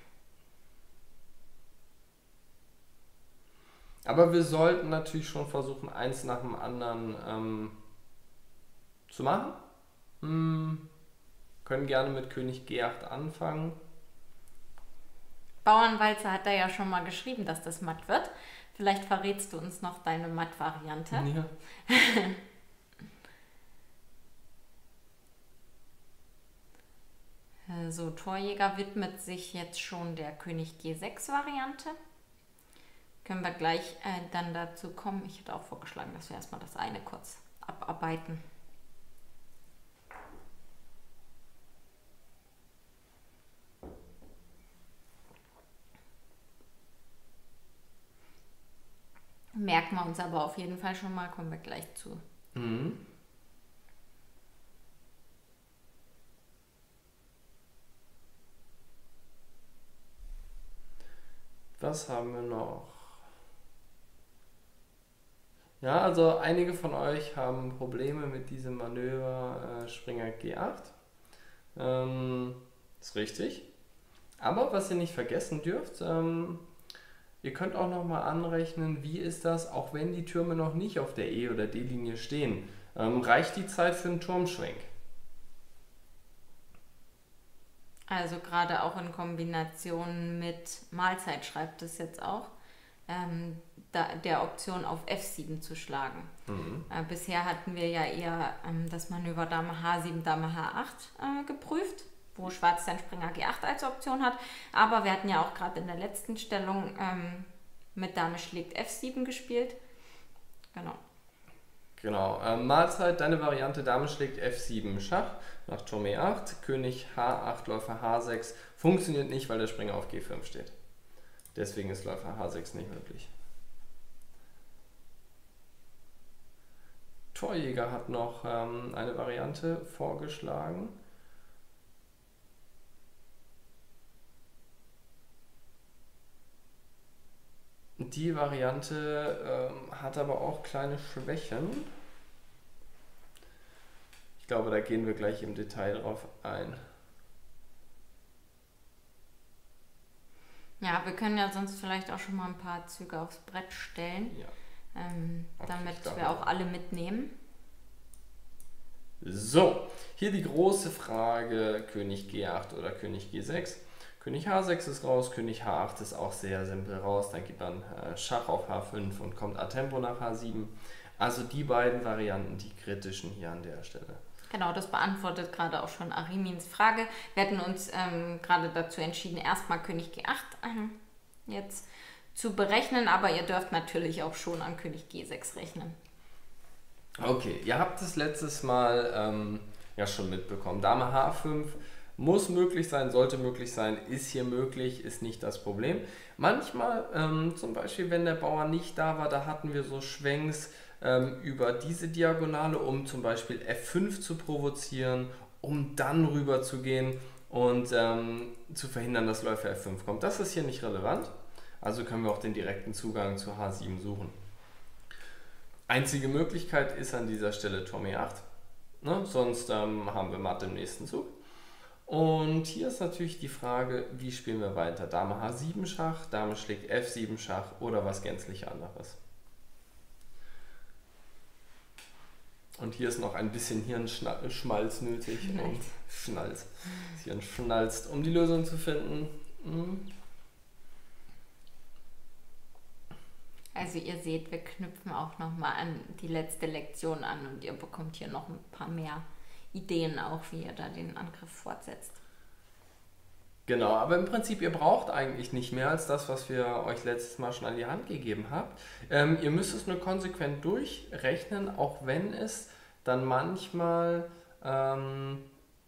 S2: Aber wir sollten natürlich schon versuchen, eins nach dem anderen ähm, zu machen. Hm, können gerne mit König G acht anfangen.
S1: Bauernwalzer hat da ja schon mal geschrieben, dass das matt wird. Vielleicht verrätst du uns noch deine Matt-Variante.
S2: Ja.
S1: So, Torjäger widmet sich jetzt schon der König G sechs Variante. Können wir gleich äh, dann dazu kommen. Ich hätte auch vorgeschlagen, dass wir erstmal das eine kurz abarbeiten. Merken wir uns aber auf jeden Fall schon mal, kommen wir gleich zu.
S2: Mhm. Was haben wir noch? Ja, also einige von euch haben Probleme mit diesem Manöver äh, Springer G acht. Ähm, ist richtig. Aber was ihr nicht vergessen dürft, ähm, ihr könnt auch nochmal anrechnen, wie ist das, auch wenn die Türme noch nicht auf der E- oder D-Linie stehen. Ähm, reicht die Zeit für einen Turmschwenk?
S1: Also gerade auch in Kombination mit Mahlzeit schreibt es jetzt auch, ähm, da, der Option auf F sieben zu schlagen.
S2: Mhm.
S1: Äh, bisher hatten wir ja eher ähm, das Manöver Dame H sieben, Dame H acht äh, geprüft, wo Schwarz dann Springer G acht als Option hat. Aber wir hatten ja auch gerade in der letzten Stellung ähm, mit Dame schlägt F sieben gespielt. Genau.
S2: Genau. Ähm, Mahlzeit, deine Variante Dame schlägt F sieben Schach nach Turm E acht, König H acht, Läufer H sechs. Funktioniert nicht, weil der Springer auf G fünf steht. Deswegen ist Läufer H sechs nicht möglich. Torjäger hat noch ähm, eine Variante vorgeschlagen. Die Variante ähm, hat aber auch kleine Schwächen. Ich glaube, da gehen wir gleich im Detail drauf ein.
S1: Ja, wir können ja sonst vielleicht auch schon mal ein paar Züge aufs Brett stellen,
S2: Ja.
S1: ähm,
S2: Okay,
S1: damit
S2: ich glaube,
S1: wir auch alle mitnehmen.
S2: So, hier die große Frage, König G acht oder König G sechs. König H sechs ist raus, König H acht ist auch sehr simpel raus. Dann gibt man äh, Schach auf H fünf und kommt a Tempo nach H sieben. Also die beiden Varianten, die kritischen hier an der Stelle.
S1: Genau, das beantwortet gerade auch schon Arimins Frage. Wir hatten uns ähm, gerade dazu entschieden, erstmal König G acht ähm, jetzt zu berechnen, aber ihr dürft natürlich auch schon an König G sechs rechnen.
S2: Okay, ihr habt es letztes Mal ähm, ja schon mitbekommen. Dame H fünf muss möglich sein, sollte möglich sein, ist hier möglich, ist nicht das Problem. Manchmal, ähm, zum Beispiel, wenn der Bauer nicht da war, da hatten wir so Schwenks ähm, über diese Diagonale, um zum Beispiel F fünf zu provozieren, um dann rüber zu gehen und ähm, zu verhindern, dass Läufer F fünf kommt. Das ist hier nicht relevant, also können wir auch den direkten Zugang zu H sieben suchen. Einzige Möglichkeit ist an dieser Stelle Turm E acht, ne? Sonst ähm, haben wir Matt im nächsten Zug. Und hier ist natürlich die Frage, wie spielen wir weiter? Dame H sieben Schach, Dame schlägt F sieben Schach oder was gänzlich anderes. Und hier ist noch ein bisschen Hirnschmalz nötig. Und Schnalz. Das Hirn schnalzt, um die Lösung zu finden. Hm.
S1: Also ihr seht, wir knüpfen auch nochmal an die letzte Lektion an und ihr bekommt hier noch ein paar mehr Ideen auch, wie ihr da den Angriff fortsetzt.
S2: Genau, aber im Prinzip, ihr braucht eigentlich nicht mehr als das, was wir euch letztes Mal schon an die Hand gegeben haben. Ähm, ihr müsst es nur konsequent durchrechnen, auch wenn es dann manchmal, ähm,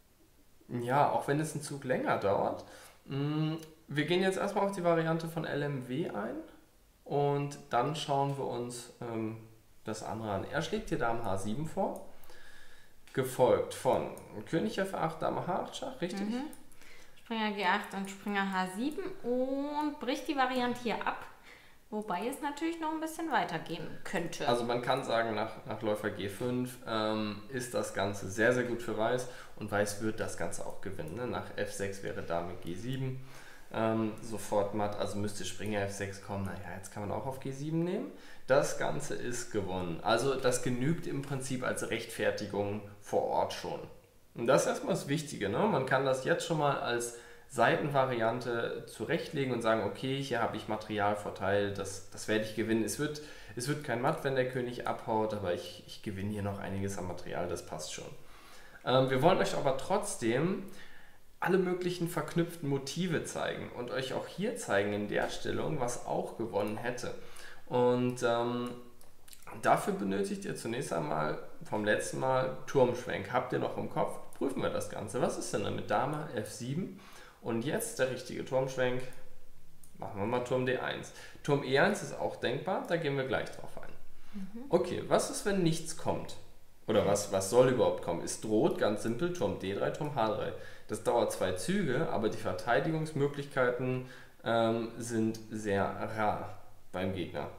S2: ja, auch wenn es ein Zug länger dauert. Mm, Wir gehen jetzt erstmal auf die Variante von L M W ein und dann schauen wir uns ähm, das andere an. Er schlägt hier Dame H sieben vor, gefolgt von König F acht, Dame H acht Schach, richtig?
S1: Mhm. Springer G acht und Springer H sieben und bricht die Variante hier ab, wobei es natürlich noch ein bisschen weitergehen könnte.
S2: Also man kann sagen, nach, nach Läufer G fünf ähm, ist das Ganze sehr, sehr gut für Weiß und Weiß wird das Ganze auch gewinnen. Ne? Nach F sechs wäre Dame G sieben ähm, sofort matt, also müsste Springer F sechs kommen. Naja, jetzt kann man auch auf G sieben nehmen. Das Ganze ist gewonnen. Also das genügt im Prinzip als Rechtfertigung vor Ort schon. Und das ist erstmal das Wichtige. Ne? Man kann das jetzt schon mal als Seitenvariante zurechtlegen und sagen, okay, hier habe ich Materialvorteil, das, das werde ich gewinnen. Es wird, es wird kein Matt, wenn der König abhaut, aber ich, ich gewinne hier noch einiges an Material, das passt schon. Ähm, wir wollen euch aber trotzdem alle möglichen verknüpften Motive zeigen und euch auch hier zeigen in der Stellung, was auch gewonnen hätte. Und ähm, dafür benötigt ihr zunächst einmal vom letzten Mal Turmschwenk. Habt ihr noch im Kopf? Prüfen wir das Ganze. Was ist denn da mit Dame F sieben? Und jetzt der richtige Turmschwenk. Machen wir mal Turm D eins. Turm E eins ist auch denkbar, da gehen wir gleich drauf ein. Mhm. Okay, was ist, wenn nichts kommt? Oder was, was soll überhaupt kommen? Es droht ganz simpel Turm D drei, Turm H drei. Das dauert zwei Züge, aber die Verteidigungsmöglichkeiten ähm, sind sehr rar beim Gegner.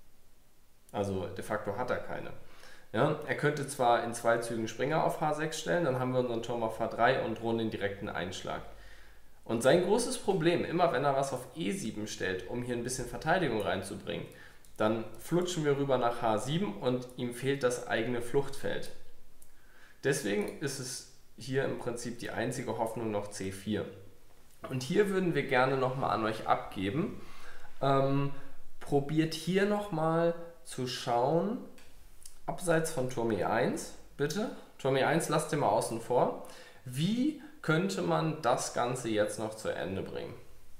S2: Also de facto hat er keine. Ja, er könnte zwar in zwei Zügen Springer auf H sechs stellen, dann haben wir unseren Turm auf H drei und drohen den direkten Einschlag. Und sein großes Problem, immer wenn er was auf E sieben stellt, um hier ein bisschen Verteidigung reinzubringen, dann flutschen wir rüber nach H sieben und ihm fehlt das eigene Fluchtfeld. Deswegen ist es hier im Prinzip die einzige Hoffnung noch C vier. Und hier würden wir gerne nochmal an euch abgeben. Ähm, probiert hier nochmal zu schauen, abseits von Turm E eins, bitte, Turm E eins lasst ihr mal außen vor, wie könnte man das Ganze jetzt noch zu Ende bringen?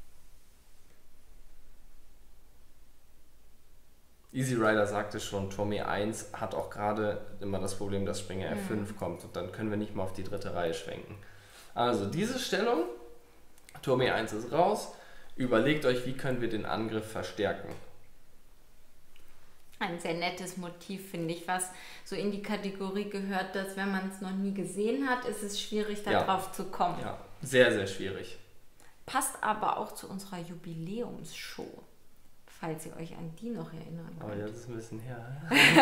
S2: Easy Rider sagte schon, Turm E eins hat auch gerade immer das Problem, dass Springer F fünf mhm. kommt und dann können wir nicht mal auf die dritte Reihe schwenken. Also diese Stellung, Turm E eins ist raus, überlegt euch, wie können wir den Angriff verstärken.
S1: Ein sehr nettes Motiv, finde ich, was so in die Kategorie gehört, dass wenn man es noch nie gesehen hat, ist es schwierig, da
S2: ja.
S1: drauf zu kommen.
S2: Ja, sehr, sehr schwierig.
S1: Passt aber auch zu unserer Jubiläumsshow, falls ihr euch an die noch erinnern könnt.
S2: Oh ja, das ist ein bisschen her.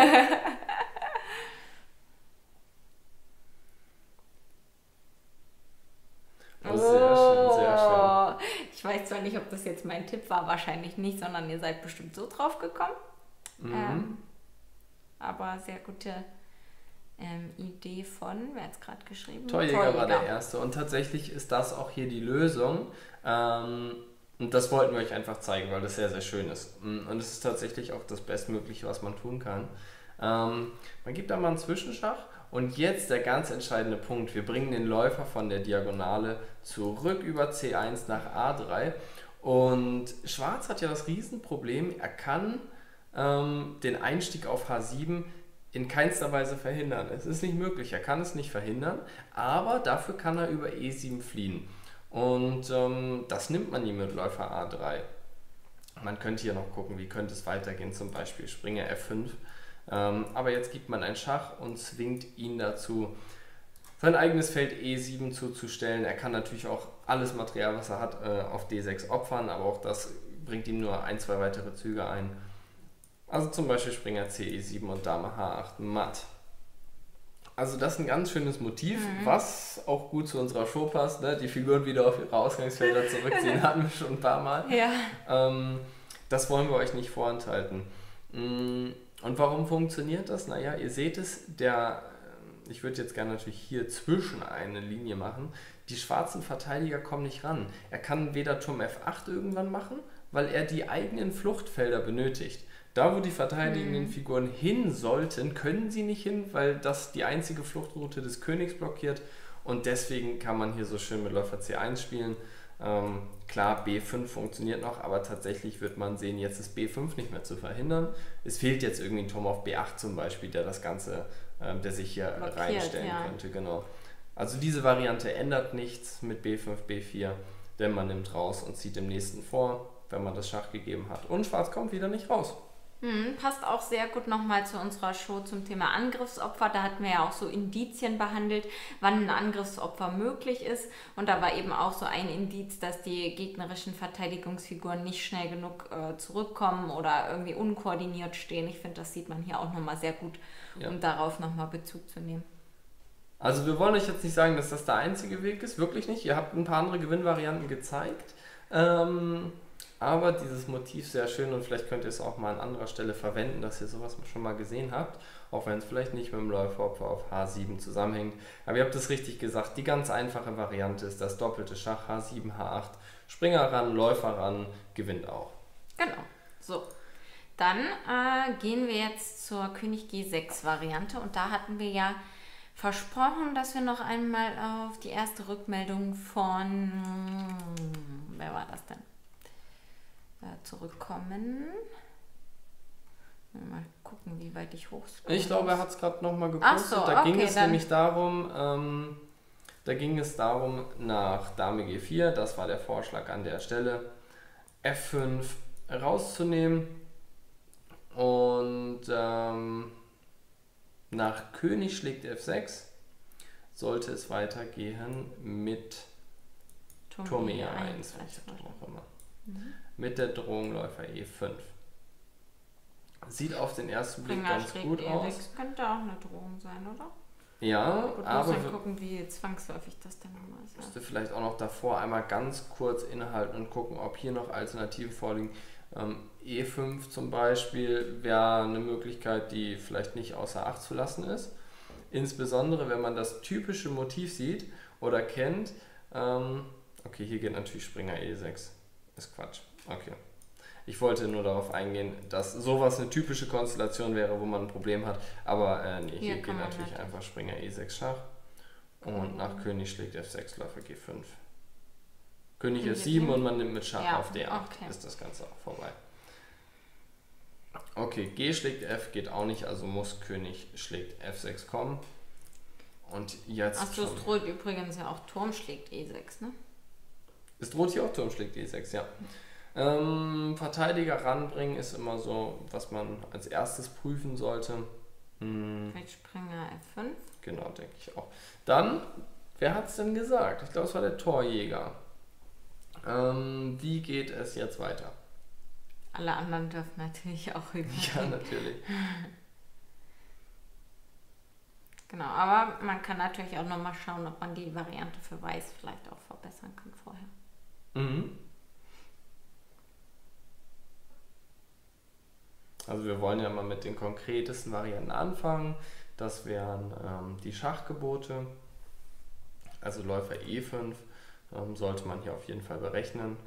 S2: Oh, sehr schön, sehr schön.
S1: Ich weiß zwar nicht, ob das jetzt mein Tipp war, wahrscheinlich nicht, sondern ihr seid bestimmt so drauf gekommen. Mhm. Ähm, aber sehr gute ähm, Idee von, wer hat es gerade geschrieben?
S2: Torjäger, Torjäger war der erste und tatsächlich ist das auch hier die Lösung. Ähm, und das wollten wir euch einfach zeigen, weil das sehr, sehr schön ist. Und es ist tatsächlich auch das Bestmögliche, was man tun kann. Ähm, man gibt da mal einen Zwischenschach und jetzt der ganz entscheidende Punkt. Wir bringen den Läufer von der Diagonale zurück über C eins nach A drei und Schwarz hat ja das Riesenproblem, er kann ähm, den Einstieg auf H sieben in keinster Weise verhindern. Es ist nicht möglich, er kann es nicht verhindern, aber dafür kann er über E sieben fliehen. Und ähm, das nimmt man ihm mit Läufer A drei. Man könnte hier noch gucken, wie könnte es weitergehen, zum Beispiel Springer F fünf. Ähm, aber jetzt gibt man einen Schach und zwingt ihn dazu, sein eigenes Feld E sieben zuzustellen. Er kann natürlich auch alles Material, was er hat, äh, auf D sechs opfern, aber auch das bringt ihm nur ein, zwei weitere Züge ein. Also zum Beispiel Springer C E sieben und Dame H acht matt. Also das ist ein ganz schönes Motiv, mhm. was auch gut zu unserer Show passt. Ne? Die Figuren wieder auf ihre Ausgangsfelder zurückziehen, hatten wir schon ein paar Mal.
S1: Ja.
S2: Ähm, das wollen wir euch nicht vorenthalten. Und warum funktioniert das? Naja, ihr seht es, der, ich würde jetzt gerne natürlich hier zwischen eine Linie machen. Die schwarzen Verteidiger kommen nicht ran. Er kann weder Turm F acht irgendwann machen, weil er die eigenen Fluchtfelder benötigt. Da, wo die verteidigenden mhm. Figuren hin sollten, können sie nicht hin, weil das die einzige Fluchtroute des Königs blockiert. Und deswegen kann man hier so schön mit Läufer C eins spielen. Ähm, klar, B fünf funktioniert noch, aber tatsächlich wird man sehen, jetzt ist B fünf nicht mehr zu verhindern. Es fehlt jetzt irgendwie ein Turm auf B acht zum Beispiel, der das Ganze, ähm, der sich hier
S1: Blockiert,
S2: reinstellen
S1: ja.
S2: könnte. Genau. Also diese Variante ändert nichts mit B fünf, B vier, denn man nimmt raus und zieht dem nächsten vor, wenn man das Schach gegeben hat. Und Schwarz kommt wieder nicht raus.
S1: Hm, passt auch sehr gut nochmal zu unserer Show zum Thema Angriffsopfer. Da hatten wir ja auch so Indizien behandelt, wann ein Angriffsopfer möglich ist. Und da war eben auch so ein Indiz, dass die gegnerischen Verteidigungsfiguren nicht schnell genug äh, zurückkommen oder irgendwie unkoordiniert stehen. Ich finde, das sieht man hier auch nochmal sehr gut,
S2: Ja.
S1: um darauf nochmal Bezug zu nehmen.
S2: Also wir wollen euch jetzt nicht sagen, dass das der einzige Weg ist, wirklich nicht. Ihr habt ein paar andere Gewinnvarianten gezeigt. Ähm, aber dieses Motiv sehr schön und vielleicht könnt ihr es auch mal an anderer Stelle verwenden, dass ihr sowas schon mal gesehen habt, auch wenn es vielleicht nicht mit dem Läuferopfer auf H sieben zusammenhängt. Aber ihr habt es richtig gesagt, die ganz einfache Variante ist das doppelte Schach H sieben, H acht, Springer ran, Läufer ran, gewinnt auch.
S1: Genau, so. Dann äh, gehen wir jetzt zur König G sechs Variante und da hatten wir ja versprochen, dass wir noch einmal auf die erste Rückmeldung von, wer war das denn, äh, zurückkommen. Mal gucken, wie weit ich hochscrolle.
S2: Ich glaube, er hat es gerade nochmal
S1: Ach
S2: gepostet.
S1: so,
S2: da ging
S1: okay,
S2: es
S1: dann-
S2: nämlich darum, ähm, da ging es darum, nach Dame G vier, das war der Vorschlag an der Stelle, F fünf rauszunehmen und ähm, nach König schlägt F sechs sollte es weitergehen mit Turm E eins,
S1: als
S2: welcher Turm auch immer.
S1: Mhm.
S2: Mit der Drohung Läufer E fünf. Sieht auf den ersten Blick
S1: Springer
S2: ganz
S1: schlägt
S2: gut
S1: E
S2: aus.
S1: sechs könnte auch eine Drohung sein, oder?
S2: Ja,
S1: Gut, muss
S2: aber
S1: dann
S2: wir
S1: gucken, wie zwangsläufig das dann nochmal ist.
S2: müsste
S1: Ja.
S2: vielleicht auch noch davor einmal ganz kurz innehalten und gucken, ob hier noch Alternativen vorliegen. Ähm, E fünf zum Beispiel wäre eine Möglichkeit, die vielleicht nicht außer Acht zu lassen ist. Insbesondere, wenn man das typische Motiv sieht oder kennt. Ähm, okay, hier geht natürlich Springer E sechs. Ist Quatsch. Okay. Ich wollte nur darauf eingehen, dass sowas eine typische Konstellation wäre, wo man ein Problem hat. Aber äh, nee, hier,
S1: Hier
S2: geht
S1: kann man
S2: natürlich
S1: halt-
S2: einfach Springer E sechs Schach. Und nach König schlägt F sechs, Läufer G fünf. König
S1: König
S2: F sieben
S1: F sieben.
S2: und man nimmt mit Schach
S1: Ja,
S2: auf D acht.
S1: okay.
S2: Ist das Ganze auch vorbei. Okay, G schlägt F geht auch nicht, also muss König schlägt F sechs kommen. Und jetzt
S1: Achso,
S2: schon-
S1: es droht übrigens ja auch Turm schlägt E sechs, ne?
S2: es droht hier auch Turm schlägt E sechs, ja. Ähm, Verteidiger ranbringen ist immer so, was man als erstes prüfen sollte. Hm,
S1: Vielleicht Springer F fünf.
S2: genau, denke ich auch. Dann, wer hat es denn gesagt? Ich glaube, es war der Torjäger. Ähm, wie geht es jetzt weiter?
S1: Alle anderen dürfen natürlich auch
S2: Ja,
S1: überlegen.
S2: natürlich.
S1: Genau, aber man kann natürlich auch nochmal schauen, ob man die Variante für Weiß vielleicht auch verbessern kann vorher.
S2: Mhm. Also wir wollen ja mal mit den konkretesten Varianten anfangen. Das wären ähm, die Schachgebote. Also Läufer E fünf ähm, sollte man hier auf jeden Fall berechnen.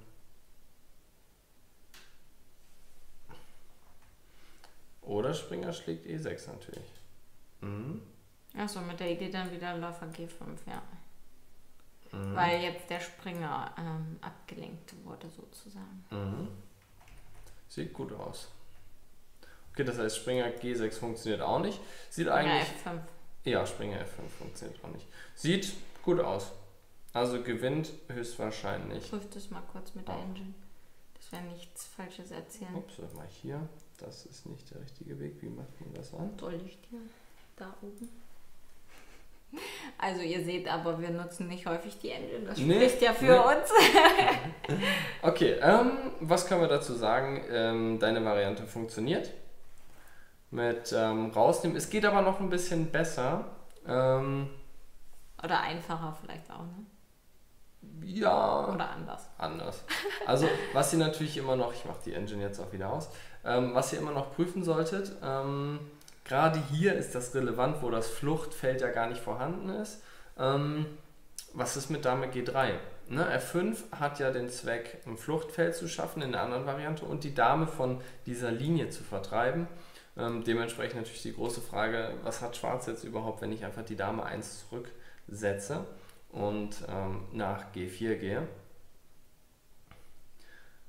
S2: Oder Springer schlägt E sechs natürlich. Mhm.
S1: Achso, mit der Idee dann wieder Läufer G fünf, ja.
S2: Mhm.
S1: Weil jetzt der Springer ähm, abgelenkt wurde sozusagen.
S2: Mhm. Sieht gut aus. Okay, das heißt Springer G sechs funktioniert auch nicht. Sieht
S1: Springer
S2: eigentlich...
S1: F fünf.
S2: Ja, Springer F fünf funktioniert auch nicht. Sieht gut aus. Also gewinnt höchstwahrscheinlich.
S1: Prüf das mal kurz mit der
S2: Oh.
S1: Engine. Dass wir nichts Falsches erzählen.
S2: Ups, mal hier. Das ist nicht der richtige Weg. Wie macht man das an?
S1: Soll ich dir da oben? Also ihr seht aber, wir nutzen nicht häufig die Engine. Das
S2: Nee,
S1: spricht ja für
S2: nee.
S1: uns.
S2: Okay, ähm, was können wir dazu sagen? Ähm, deine Variante funktioniert. Mit ähm, rausnehmen. Es geht aber noch ein bisschen besser. Ähm,
S1: Oder einfacher vielleicht auch, ne?
S2: ja.
S1: Oder anders.
S2: Anders. Also, was ihr natürlich immer noch, ich mache die Engine jetzt auch wieder aus, ähm, was ihr immer noch prüfen solltet, ähm, gerade hier ist das relevant, wo das Fluchtfeld ja gar nicht vorhanden ist. Ähm, was ist mit Dame G drei? Ne, F fünf hat ja den Zweck, ein Fluchtfeld zu schaffen in der anderen Variante und die Dame von dieser Linie zu vertreiben. Ähm, dementsprechend natürlich die große Frage, was hat Schwarz jetzt überhaupt, wenn ich einfach die Dame eins zurücksetze und ähm, nach G vier gehe.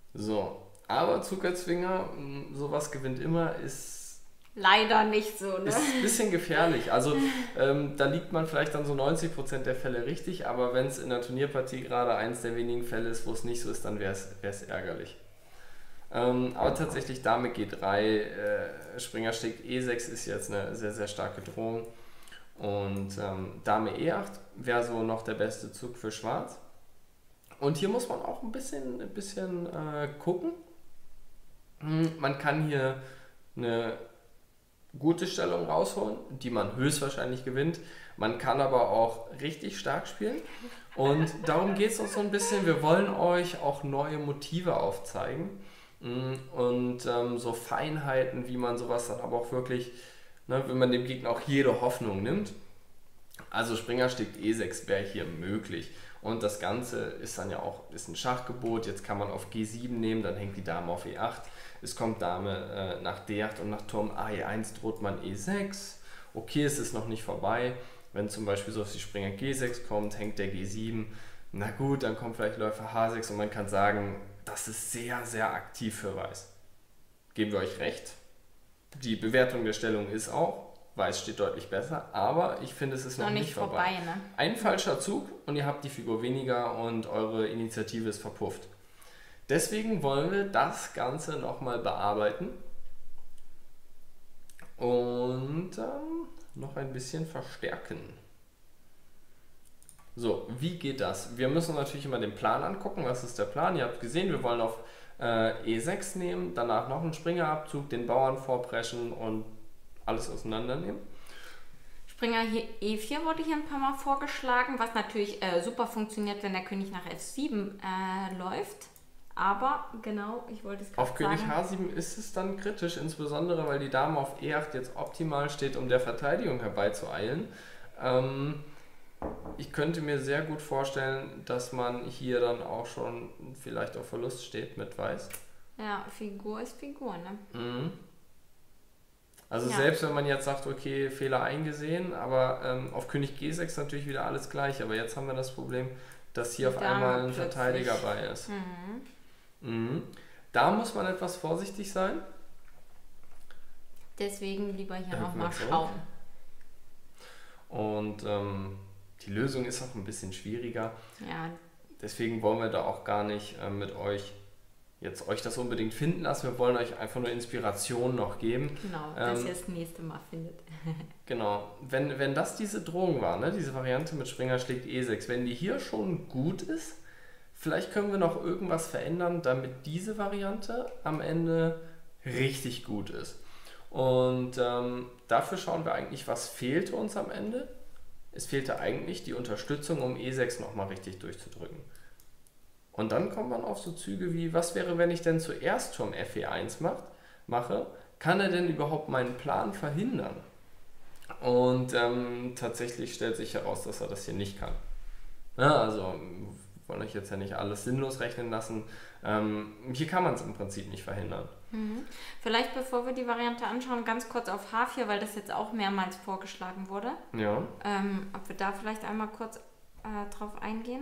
S2: So, aber Zuckerzwinger, mh, sowas gewinnt immer, ist,
S1: Leider nicht so, ne?
S2: ist ein bisschen gefährlich. Also ähm, da liegt man vielleicht dann so neunzig Prozent der Fälle richtig, aber wenn es in der Turnierpartie gerade eins der wenigen Fälle ist, wo es nicht so ist, dann wäre es ärgerlich. Ähm, aber tatsächlich Dame G drei, äh, Springer schlägt E sechs ist jetzt eine sehr, sehr starke Drohung. Und ähm, Dame E acht wäre so noch der beste Zug für Schwarz. Und hier muss man auch ein bisschen, ein bisschen äh, gucken. Hm, Man kann hier eine gute Stellung rausholen, die man höchstwahrscheinlich gewinnt. Man kann aber auch richtig stark spielen. Und darum geht es uns so ein bisschen. Wir wollen euch auch neue Motive aufzeigen. Mm, Und ähm, so Feinheiten, wie man sowas dann aber auch wirklich, ne, wenn man dem Gegner auch jede Hoffnung nimmt. Also Springer schlägt E sechs wäre hier möglich. Und das Ganze ist dann ja auch ist ein Schachgebot. Jetzt kann man auf G sieben nehmen, dann hängt die Dame auf E acht. Es kommt Dame äh, nach D acht und nach Turm A E eins droht man E sechs. Okay, es ist noch nicht vorbei. Wenn zum Beispiel so auf die Springer G sechs kommt, hängt der G sieben. Na gut, dann kommt vielleicht Läufer H sechs und man kann sagen, das ist sehr, sehr aktiv für Weiß. Geben wir euch recht. Die Bewertung der Stellung ist auch, Weiß steht deutlich besser, aber ich finde, es ist noch,
S1: Noch
S2: nicht,
S1: nicht
S2: vorbei.
S1: vorbei, ne?
S2: Ein falscher Zug und ihr habt die Figur weniger und eure Initiative ist verpufft. Deswegen wollen wir das Ganze nochmal bearbeiten und ähm, noch ein bisschen verstärken. So, wie geht das? Wir müssen natürlich immer den Plan angucken. Was ist der Plan? Ihr habt gesehen, wir wollen auf äh, E sechs nehmen, danach noch einen Springerabzug, den Bauern vorpreschen und alles auseinandernehmen.
S1: Springer hier E vier wurde hier ein paar Mal vorgeschlagen, was natürlich äh, super funktioniert, wenn der König nach F sieben äh, läuft. Aber genau, ich wollte es gerade
S2: Auf
S1: sagen.
S2: König H sieben ist es dann kritisch, insbesondere weil die Dame auf E acht jetzt optimal steht, um der Verteidigung herbeizueilen. Ähm, ich könnte mir sehr gut vorstellen, dass man hier dann auch schon vielleicht auf Verlust steht mit Weiß.
S1: Ja, Figur ist Figur, ne?
S2: Mhm. Also
S1: Ja.
S2: selbst wenn man jetzt sagt, okay, Fehler eingesehen, aber ähm, auf König G sechs natürlich wieder alles gleich. Aber jetzt haben wir das Problem, dass hier
S1: Die
S2: auf
S1: Dame
S2: einmal ein
S1: plötzlich.
S2: Verteidiger bei ist.
S1: Mhm.
S2: Mhm. Da muss man etwas vorsichtig sein.
S1: Deswegen lieber hier
S2: Äh,
S1: nochmal
S2: zurück.
S1: schauen.
S2: Und ähm, die Lösung ist auch ein bisschen schwieriger.
S1: Ja,
S2: Deswegen wollen wir da auch gar nicht äh, mit euch jetzt euch das unbedingt finden lassen. Wir wollen euch einfach nur Inspiration noch geben.
S1: genau, dass
S2: Ähm,
S1: ihr das nächste Mal findet.
S2: Genau. Wenn, wenn das diese Drohung war, ne, diese Variante mit Springer schlägt E sechs, wenn die hier schon gut ist, vielleicht können wir noch irgendwas verändern, damit diese Variante am Ende richtig gut ist. Und ähm, dafür schauen wir eigentlich, was fehlte uns am Ende. Es fehlte eigentlich die Unterstützung, um E sechs nochmal richtig durchzudrücken. Und dann kommt man auf so Züge wie, was wäre, wenn ich denn zuerst Turm F E eins macht, mache? Kann er denn überhaupt meinen Plan verhindern? Und ähm, tatsächlich stellt sich heraus, dass er das hier nicht kann. Ja, also, wir wollen euch jetzt ja nicht alles sinnlos rechnen lassen. Ähm, hier kann man es im Prinzip nicht verhindern.
S1: Mhm. Vielleicht bevor wir die Variante anschauen, ganz kurz auf H vier, weil das jetzt auch mehrmals vorgeschlagen wurde.
S2: Ja.
S1: Ähm, ob wir da vielleicht einmal kurz äh, drauf eingehen?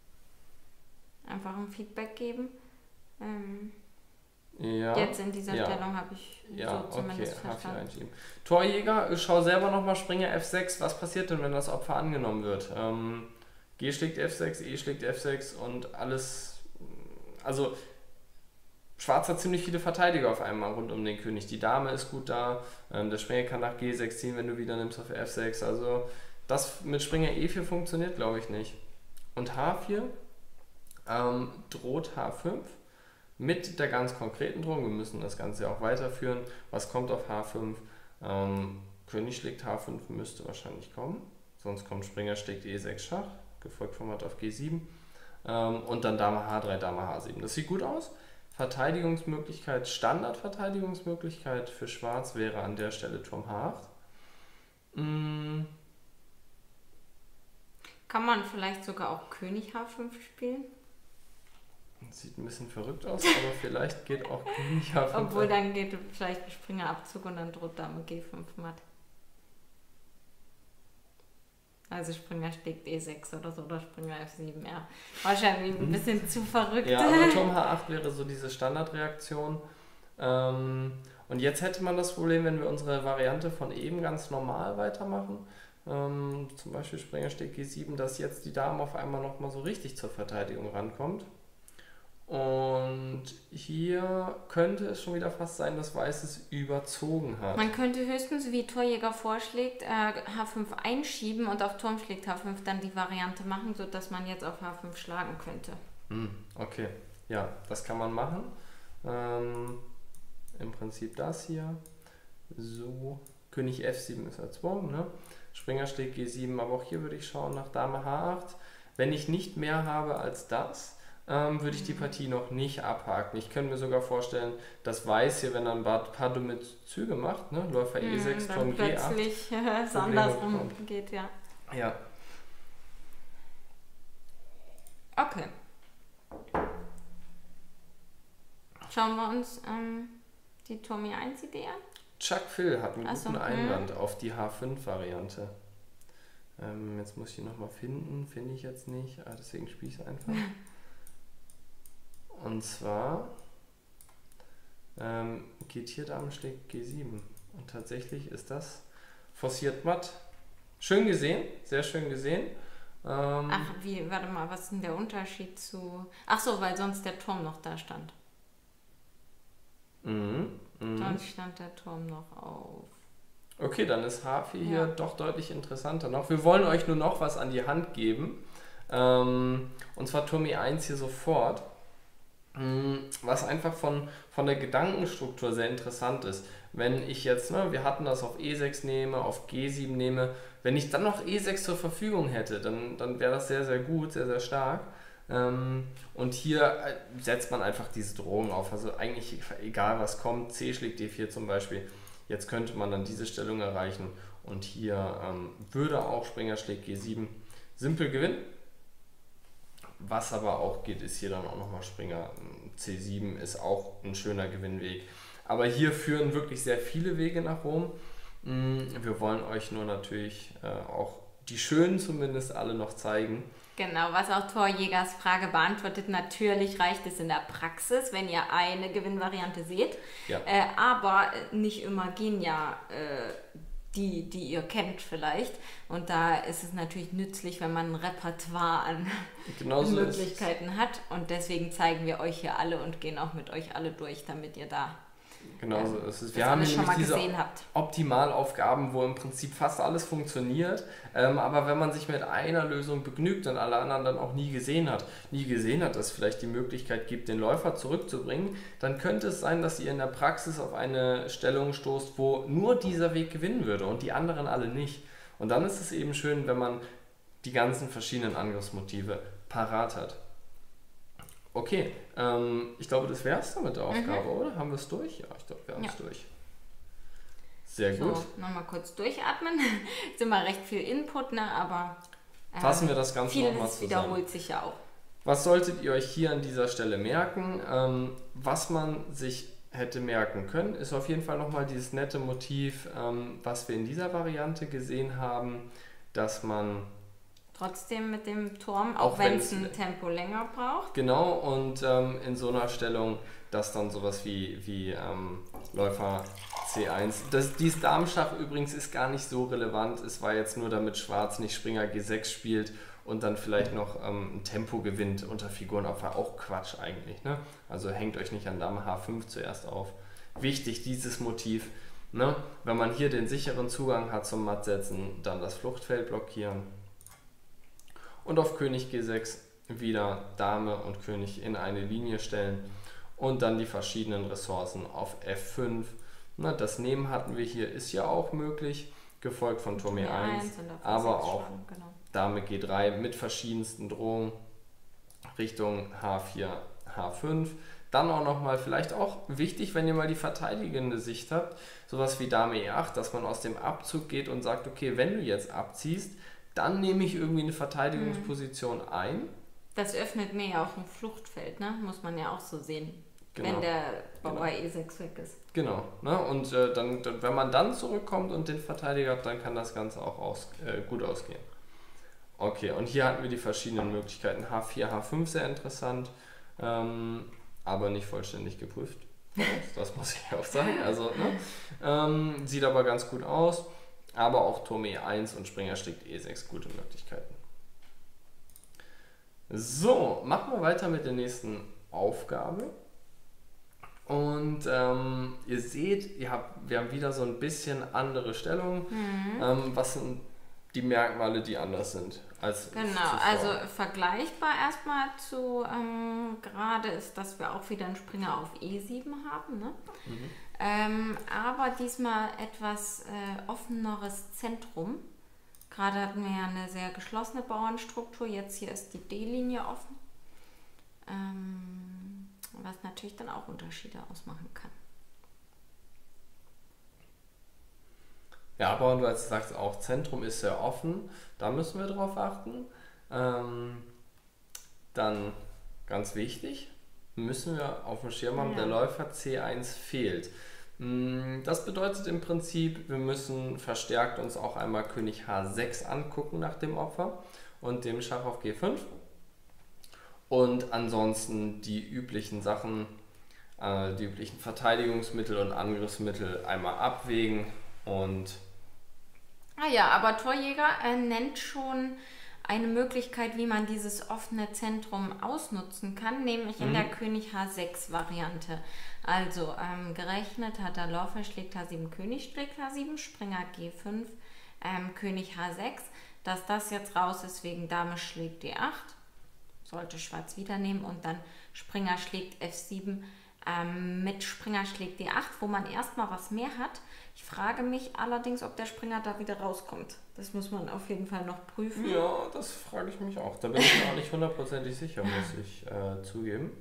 S1: Einfach ein Feedback geben. Ähm,
S2: Ja.
S1: Jetzt in dieser
S2: ja.
S1: Stellung habe ich
S2: Ja,
S1: so
S2: okay,
S1: zumindest
S2: H vier
S1: verstanden.
S2: einschieben. Torjäger, schau selber nochmal Springer F sechs. Was passiert denn, wenn das Opfer angenommen wird? Ähm, G schlägt F sechs, E schlägt F sechs und alles. Also, Schwarz hat ziemlich viele Verteidiger auf einmal rund um den König. Die Dame ist gut da. Ähm, der Springer kann nach G sechs ziehen, wenn du wieder nimmst auf F sechs. Also, das mit Springer E vier funktioniert, glaube ich, nicht. Und H vier ähm, droht H fünf. Mit der ganz konkreten Drohung, wir müssen das Ganze auch weiterführen. Was kommt auf H fünf? Ähm, König schlägt H fünf, müsste wahrscheinlich kommen. Sonst kommt Springer schlägt E sechs Schach, gefolgt von Matt auf G sieben. Ähm, und dann Dame H drei, Dame H sieben. Das sieht gut aus. Verteidigungsmöglichkeit, Standardverteidigungsmöglichkeit für Schwarz wäre an der Stelle Turm H acht. Mm,
S1: Kann man vielleicht sogar auch König H fünf spielen?
S2: Sieht ein bisschen verrückt aus, aber vielleicht geht auch König H fünf.
S1: Obwohl dann geht vielleicht Springer Abzug und dann droht Dame G fünf matt. Also Springer schlägt E sechs oder so, oder Springer F sieben, ja. Wahrscheinlich ein bisschen zu verrückt.
S2: Ja, aber Turm H acht wäre so diese Standardreaktion. Ähm, und jetzt hätte man das Problem, wenn wir unsere Variante von eben ganz normal weitermachen, ähm, zum Beispiel Springer schlägt G sieben, dass jetzt die Dame auf einmal nochmal so richtig zur Verteidigung rankommt. Und hier könnte es schon wieder fast sein, dass Weiß es überzogen hat.
S1: Man könnte höchstens, wie Torjäger vorschlägt, äh, H fünf einschieben und auf Turm schlägt H fünf dann die Variante machen, sodass man jetzt auf H fünf schlagen könnte.
S2: Hm, okay, ja, das kann man machen. Ähm, Im Prinzip das hier. So, König F sieben ist erzwungen, ne? Springer schlägt G sieben, aber auch hier würde ich schauen nach Dame H acht. Wenn ich nicht mehr habe als das, ähm, würde ich die Partie noch nicht abhaken. Ich könnte mir sogar vorstellen, dass Weiß hier, wenn er ein paar dumme Züge macht, ne? Läufer E sechs,
S1: dann
S2: Turm G acht.
S1: plötzlich äh, es andersrum geht, ja.
S2: Ja.
S1: Okay. Schauen wir uns ähm, die Turm E eins Idee an.
S2: Chuck Phil hat einen
S1: Ach so,
S2: guten
S1: hm.
S2: Einwand auf die H fünf Variante. Ähm, jetzt muss ich ihn nochmal finden, finde ich jetzt nicht, ah, deswegen spiele ich es einfach. Und zwar ähm, geht hier Dame schlägt G sieben. Und tatsächlich ist das forciert matt. Schön gesehen, sehr schön gesehen. Ähm,
S1: Ach, wie, warte mal, was ist denn der Unterschied zu... Ach so, weil sonst der Turm noch da stand.
S2: Mhm, mhm.
S1: Sonst stand der Turm noch auf.
S2: Okay, dann ist H vier
S1: Ja.
S2: hier doch deutlich interessanter noch. Wir wollen euch nur noch was an die Hand geben. Ähm, und zwar Turm E eins hier sofort. Was einfach von, von der Gedankenstruktur sehr interessant ist. Wenn ich jetzt, ne, wir hatten das auf E sechs nehme, auf G sieben nehme, wenn ich dann noch E sechs zur Verfügung hätte, dann, dann wäre das sehr, sehr gut, sehr, sehr stark. Ähm, und hier setzt man einfach diese Drohung auf. Also eigentlich egal was kommt, C schlägt D vier zum Beispiel. Jetzt könnte man dann diese Stellung erreichen und hier ähm, würde auch Springer schlägt G sieben simpel gewinnen. Was aber auch geht, ist hier dann auch nochmal Springer C sieben, ist auch ein schöner Gewinnweg. Aber hier führen wirklich sehr viele Wege nach Rom. Wir wollen euch nur natürlich auch die schönen zumindest alle noch zeigen.
S1: Genau, was auch Torjägers Frage beantwortet. Natürlich reicht es in der Praxis, wenn ihr eine Gewinnvariante seht.
S2: Ja.
S1: Äh, aber nicht immer gehen ja äh, die, die ihr kennt vielleicht. Und da ist es natürlich nützlich, wenn man ein Repertoire an
S2: Genauso
S1: Möglichkeiten hat. Und deswegen zeigen wir euch hier alle und gehen auch mit euch alle durch, damit ihr da
S2: Genauso
S1: ähm,
S2: ist es.
S1: das
S2: Wir haben
S1: alles
S2: hier
S1: schon mal
S2: nämlich diese
S1: gesehen habt.
S2: Optimalaufgaben, wo im Prinzip fast alles funktioniert. Ähm, aber wenn man sich mit einer Lösung begnügt und alle anderen dann auch nie gesehen hat, nie gesehen hat, dass es vielleicht die Möglichkeit gibt, den Läufer zurückzubringen, dann könnte es sein, dass ihr in der Praxis auf eine Stellung stoßt, wo nur dieser Weg gewinnen würde und die anderen alle nicht. Und dann ist es eben schön, wenn man die ganzen verschiedenen Angriffsmotive parat hat. Okay, ähm, ich glaube, das wäre es dann mit der Aufgabe, mhm. oder? Haben wir es durch? Ja, ich glaube, wir haben es ja. durch. Sehr gut.
S1: So, nochmal kurz durchatmen. Ist immer recht viel Input, ne? Aber
S2: ähm, fassen wir das Ganze nochmal zusammen.
S1: Wiederholt sich ja auch.
S2: Was solltet ihr euch hier an dieser Stelle merken? Ähm, was man sich hätte merken können, ist auf jeden Fall nochmal dieses nette Motiv, ähm, was wir in dieser Variante gesehen haben, dass man
S1: trotzdem mit dem Turm, auch, auch wenn es ein Tempo länger braucht.
S2: Genau, und ähm, in so einer Stellung, dass dann sowas wie, wie ähm, Läufer C eins, das, dieses Damenschach übrigens ist gar nicht so relevant, es war jetzt nur damit Schwarz nicht Springer G sechs spielt und dann vielleicht noch ähm, ein Tempo gewinnt unter Figurenopfer, auch Quatsch eigentlich, ne? Also hängt euch nicht an Dame H fünf zuerst auf. Wichtig, dieses Motiv, ne? Wenn man hier den sicheren Zugang hat zum Mattsetzen, dann das Fluchtfeld blockieren. Und auf König G sechs wieder Dame und König in eine Linie stellen und dann die verschiedenen Ressourcen auf F fünf. Na, das Nehmen hatten wir hier, ist ja auch möglich, gefolgt von Turm E eins, aber auch genau. Dame G drei mit verschiedensten Drohungen Richtung H vier, H fünf. Dann auch nochmal vielleicht auch wichtig, wenn ihr mal die verteidigende Sicht habt, sowas wie Dame E acht, dass man aus dem Abzug geht und sagt, okay, wenn du jetzt abziehst, dann nehme ich irgendwie eine Verteidigungsposition mhm. ein.
S1: Das öffnet mir ja auch ein Fluchtfeld, ne? Muss man ja auch so sehen,
S2: genau.
S1: wenn der Bauer
S2: genau.
S1: E sechs weg ist.
S2: Genau, ne? Und äh, dann, dann, wenn man dann zurückkommt und den Verteidiger hat, dann kann das Ganze auch aus, äh, gut ausgehen. Okay, und hier hatten wir die verschiedenen Möglichkeiten. H vier, H fünf sehr interessant, ähm, aber nicht vollständig geprüft. Das muss ich auch sagen. Also, ne? ähm, sieht aber ganz gut aus. Aber auch Turm E eins und Springer schlägt E sechs gute Möglichkeiten. So, machen wir weiter mit der nächsten Aufgabe. Und ähm, ihr seht, ihr habt, wir haben wieder so ein bisschen andere Stellungen. Mhm. Ähm, was sind die Merkmale, die anders sind als
S1: Genau,
S2: zuvor?
S1: also vergleichbar erstmal zu ähm, gerade ist, dass wir auch wieder einen Springer auf E sieben haben. Ne? Mhm. Ähm, aber diesmal etwas äh, offeneres Zentrum. Gerade hatten wir ja eine sehr geschlossene Bauernstruktur, jetzt hier ist die D-Linie offen. Ähm, was natürlich dann auch Unterschiede ausmachen kann.
S2: Ja, aber du als sagst auch, Zentrum ist sehr offen, da müssen wir drauf achten. Ähm, dann ganz wichtig, müssen wir auf dem Schirm haben, ja. Der Läufer C eins fehlt. Das bedeutet im Prinzip, wir müssen verstärkt uns auch einmal König H sechs angucken nach dem Opfer und dem Schach auf G fünf. Und ansonsten die üblichen Sachen, äh, die üblichen Verteidigungsmittel und Angriffsmittel einmal abwägen und...
S1: Ah ja, aber Torjäger äh, nennt schon eine Möglichkeit, wie man dieses offene Zentrum ausnutzen kann, nämlich in mhm. der König H sechs Variante. Also ähm, gerechnet hat der Läufer schlägt H sieben, König schlägt H sieben, Springer G fünf, ähm, König H sechs. Dass das jetzt raus ist wegen Dame schlägt D acht, sollte Schwarz wieder nehmen und dann Springer schlägt F sieben ähm, mit Springer schlägt D acht, wo man erstmal was mehr hat. Ich frage mich allerdings, ob der Springer da wieder rauskommt. Das muss man auf jeden Fall noch prüfen.
S2: Ja, das frage ich mich auch. Da bin ich mir auch nicht hundertprozentig sicher, muss ich äh, zugeben.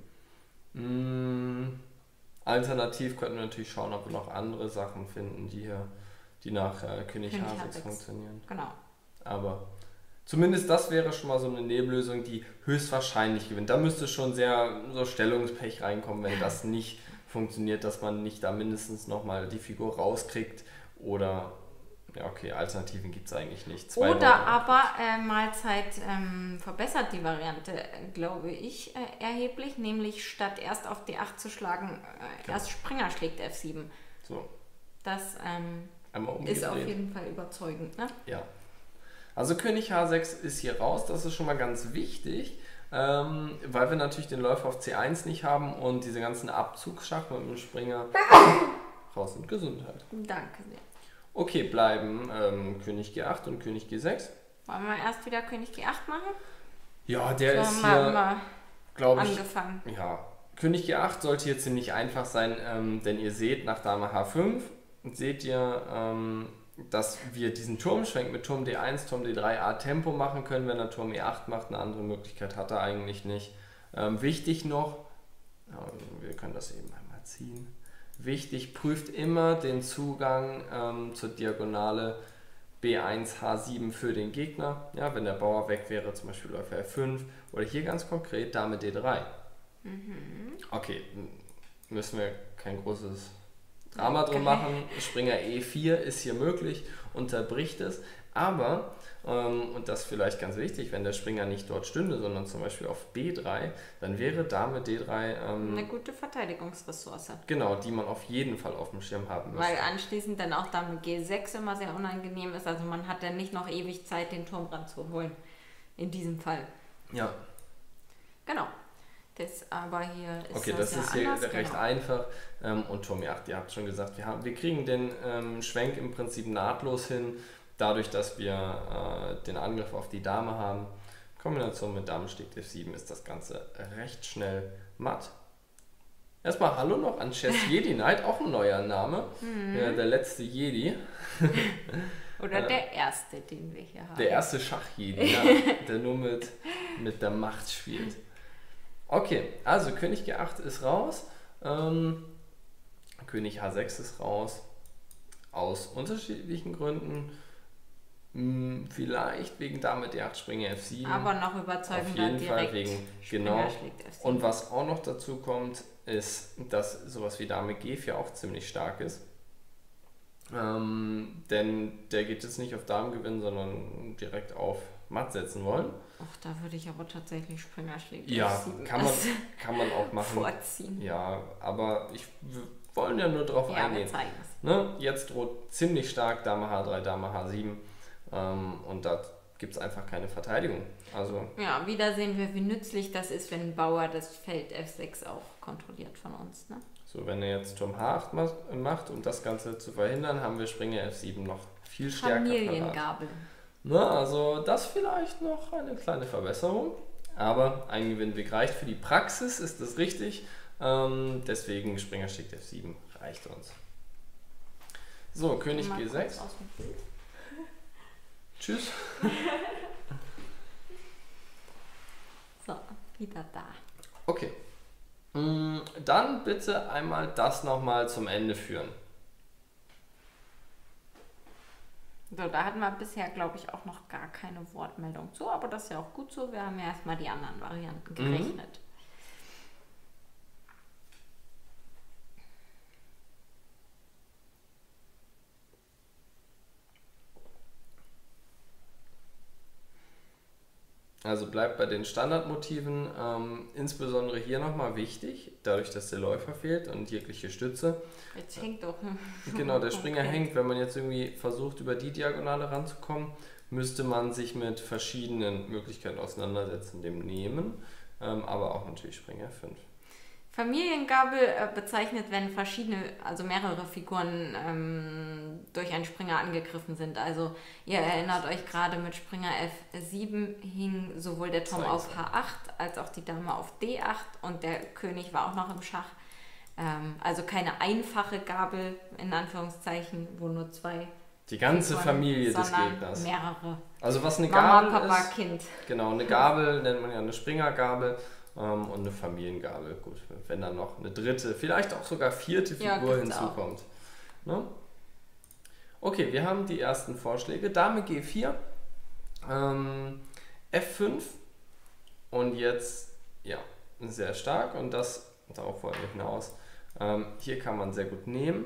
S2: Mm, alternativ könnten wir natürlich schauen, ob wir noch andere Sachen finden, die hier, die nach äh, König, König H sechs funktionieren.
S1: Genau.
S2: Aber zumindest das wäre schon mal so eine Nebenlösung, die höchstwahrscheinlich gewinnt. Da müsste schon sehr so Stellungspech reinkommen, wenn das nicht funktioniert, dass man nicht da mindestens nochmal die Figur rauskriegt oder, ja okay, Alternativen gibt es eigentlich nicht.
S1: Zwei oder Wochen aber äh, Mahlzeit ähm, verbessert die Variante, glaube ich, äh, erheblich, nämlich statt erst auf D acht zu schlagen, äh, ja. erst Springer schlägt F sieben.
S2: So.
S1: Das ähm, ist auf jeden Fall überzeugend. Ne?
S2: Ja. Also König H sechs ist hier raus, das ist schon mal ganz wichtig. Ähm, weil wir natürlich den Läufer auf C eins nicht haben und diese ganzen Abzugsschach mit dem Springer raus sind. Gesundheit.
S1: Danke sehr.
S2: Okay, bleiben ähm, König G acht und König G sechs.
S1: Wollen wir erst wieder König G acht machen?
S2: Ja, der so, ist hier, glaube ich, angefangen. Ja, König G acht sollte hier ziemlich einfach sein, ähm, denn ihr seht nach Dame H fünf, seht ihr, ähm, dass wir diesen Turmschwenk mit Turm D eins, Turm D drei A Tempo machen können, wenn er Turm E acht macht. Eine andere Möglichkeit hat er eigentlich nicht. Ähm, wichtig noch, wir können das eben einmal ziehen. Wichtig, prüft immer den Zugang ähm, zur Diagonale B eins H sieben für den Gegner. Ja, wenn der Bauer weg wäre, zum Beispiel Läufer F fünf oder hier ganz konkret Dame D drei. Mhm. Okay, müssen wir kein großes Drama drum machen. Springer E vier ist hier möglich, unterbricht es, aber, ähm, und das vielleicht ganz wichtig, wenn der Springer nicht dort stünde, sondern zum Beispiel auf B drei, dann wäre Dame D drei ähm,
S1: eine gute Verteidigungsressource.
S2: Genau, die man auf jeden Fall auf dem Schirm haben müsste.
S1: Weil anschließend dann auch Dame G sechs immer sehr unangenehm ist, also man hat dann nicht noch ewig Zeit, den Turm ranzuholen, in diesem Fall.
S2: Ja.
S1: Genau. Das aber hier ist
S2: okay,
S1: das,
S2: das
S1: ja
S2: ist hier
S1: anders,
S2: recht
S1: genau.
S2: einfach. Ähm, und Turm E acht, ihr habt schon gesagt, wir, haben, wir kriegen den ähm, Schwenk im Prinzip nahtlos hin, dadurch, dass wir äh, den Angriff auf die Dame haben. Kombination mit Dame schlägt F sieben ist das Ganze recht schnell matt. Erstmal Hallo noch an Chess Jedi Knight, auch ein neuer Name. Mhm. Ja, der letzte Jedi.
S1: Oder der erste, den wir hier haben.
S2: Der erste Schach-Jedi, ja, der nur mit, mit der Macht spielt. Okay, also König G acht ist raus, ähm, König H sechs ist raus, aus unterschiedlichen Gründen, hm, vielleicht wegen Dame D acht, Springer F sieben.
S1: Aber noch überzeugender
S2: direkt. Auf jeden Fall wegen, genau.
S1: Schlägt F sieben.
S2: Und was auch noch dazu kommt, ist, dass sowas wie Dame G vier auch ziemlich stark ist. Ähm, denn der geht jetzt nicht auf Damengewinn, sondern direkt auf matt setzen wollen.
S1: Ach, da würde ich aber tatsächlich Springer schlägt
S2: Ja, kann man, kann man auch machen.
S1: Vorziehen.
S2: Ja, aber ich wir wollen ja nur drauf
S1: Ja,
S2: eingehen.
S1: wir zeigen es.
S2: Ne? Jetzt droht ziemlich stark Dame H drei, Dame H sieben ähm, und da gibt es einfach keine Verteidigung. Also,
S1: ja, wieder sehen wir, wie nützlich das ist, wenn ein Bauer das Feld F sechs auch kontrolliert von uns. Ne?
S2: so, wenn er jetzt Turm H acht macht, um das Ganze zu verhindern, haben wir Springer F sieben noch viel stärker parat.
S1: Familiengabel.
S2: Ne? Also das vielleicht noch eine kleine Verbesserung, aber ein Gewinnweg reicht. Für die Praxis ist das richtig, ähm, deswegen Springer schlägt F sieben reicht uns. So, König G sechs. Tschüss.
S1: So, wieder da.
S2: Okay. Dann bitte einmal das nochmal zum Ende führen.
S1: So, da hatten wir bisher, glaube ich, auch noch gar keine Wortmeldung zu, aber das ist ja auch gut so. Wir haben ja erstmal die anderen Varianten gerechnet. Mhm.
S2: Also bleibt bei den Standardmotiven, ähm, insbesondere hier nochmal wichtig, dadurch, dass der Läufer fehlt und jegliche Stütze.
S1: Jetzt hängt doch.
S2: Genau, der Springer okay. hängt. Wenn man jetzt irgendwie versucht, über die Diagonale ranzukommen, müsste man sich mit verschiedenen Möglichkeiten auseinandersetzen, dem nehmen, ähm, aber auch natürlich Springer F fünf.
S1: Familiengabel äh, bezeichnet, wenn verschiedene, also mehrere Figuren ähm, durch einen Springer angegriffen sind. Also ihr erinnert euch gerade, mit Springer F sieben hing sowohl der Turm auf H acht als auch die Dame auf D acht und der König war auch noch im Schach. Ähm, also keine einfache Gabel, in Anführungszeichen, wo nur zwei
S2: die ganze Figuren, Familie des Gegners.
S1: Mehrere.
S2: Also was eine
S1: Mama,
S2: Gabel
S1: Papa,
S2: ist,
S1: Kind.
S2: Genau, eine Gabel nennt man ja eine Springergabel. Um, und eine Familiengabel, gut, wenn dann noch eine dritte, vielleicht auch sogar vierte Figur ja, hinzukommt. Ne? Okay, wir haben die ersten Vorschläge. Dame G vier, ähm, F fünf und jetzt, ja, sehr stark und das, darauf wollen wir hinaus. Ähm, hier kann man sehr gut nehmen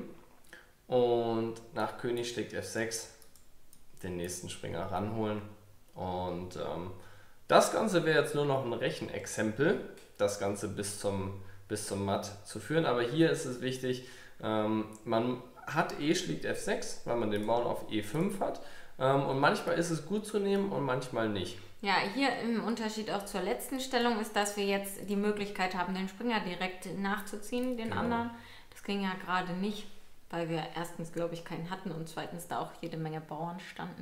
S2: und nach König schlägt F sechs den nächsten Springer ranholen und ähm, das Ganze wäre jetzt nur noch ein Rechenexempel, das Ganze bis zum, bis zum Matt zu führen. Aber hier ist es wichtig, ähm, man hat E schlägt F sechs, weil man den Bauern auf E fünf hat. Ähm, und manchmal ist es gut zu nehmen und manchmal nicht.
S1: Ja, hier im Unterschied auch zur letzten Stellung ist, dass wir jetzt die Möglichkeit haben, den Springer direkt nachzuziehen, den genau. anderen. Das ging ja gerade nicht, weil wir erstens, glaube ich, keinen hatten und zweitens da auch jede Menge Bauern standen.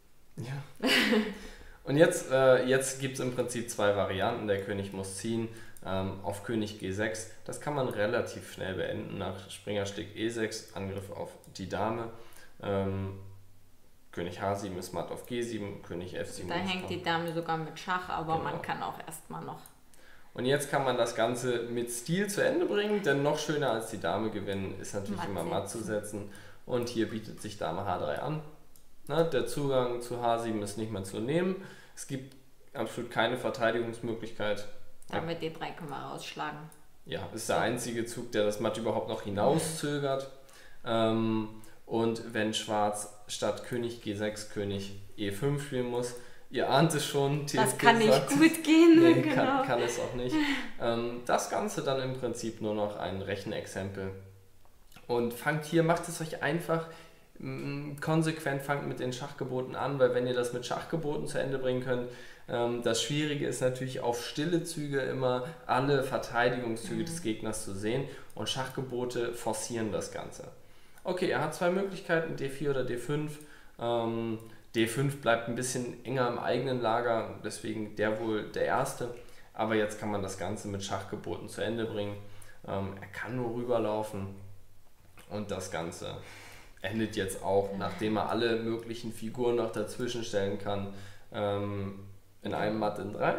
S2: Ja. Und jetzt, äh, jetzt gibt es im Prinzip zwei Varianten. Der König muss ziehen ähm, auf König G sechs. Das kann man relativ schnell beenden. Nach Springer schlägt E sechs, Angriff auf die Dame. Ähm, König H sieben ist matt auf G sieben, König F sieben.
S1: Da hängt die Dame sogar mit Schach, aber genau. man kann auch erstmal noch.
S2: Und jetzt kann man das Ganze mit Stil zu Ende bringen, denn noch schöner als die Dame gewinnen ist natürlich matt immer matt zu setzen. Und hier bietet sich Dame H drei an. Na, der Zugang zu H sieben ist nicht mehr zu nehmen. Es gibt absolut keine Verteidigungsmöglichkeit.
S1: Damit D drei können wir rausschlagen.
S2: Ja, ist der einzige Zug, der das Matt überhaupt noch hinauszögert. Ähm, und wenn Schwarz statt König G sechs König E fünf spielen muss, ihr ahnt es schon. T F P
S1: das kann
S2: sagt,
S1: nicht gut gehen.
S2: Nee,
S1: genau.
S2: kann, kann es auch nicht. Ähm, das Ganze dann im Prinzip nur noch ein Rechenexempel. Und fangt hier, macht es euch einfach. Konsequent fangt mit den Schachgeboten an, weil wenn ihr das mit Schachgeboten zu Ende bringen könnt, ähm, das Schwierige ist natürlich auf stille Züge immer alle Verteidigungszüge mhm. des Gegners zu sehen und Schachgebote forcieren das Ganze. Okay, er hat zwei Möglichkeiten, D vier oder D fünf. Ähm, D fünf bleibt ein bisschen enger im eigenen Lager, deswegen der wohl der erste, aber jetzt kann man das Ganze mit Schachgeboten zu Ende bringen. Ähm, er kann nur rüberlaufen und das Ganze endet jetzt auch, nachdem er alle möglichen Figuren noch dazwischen stellen kann, ähm, in einem Matt in drei.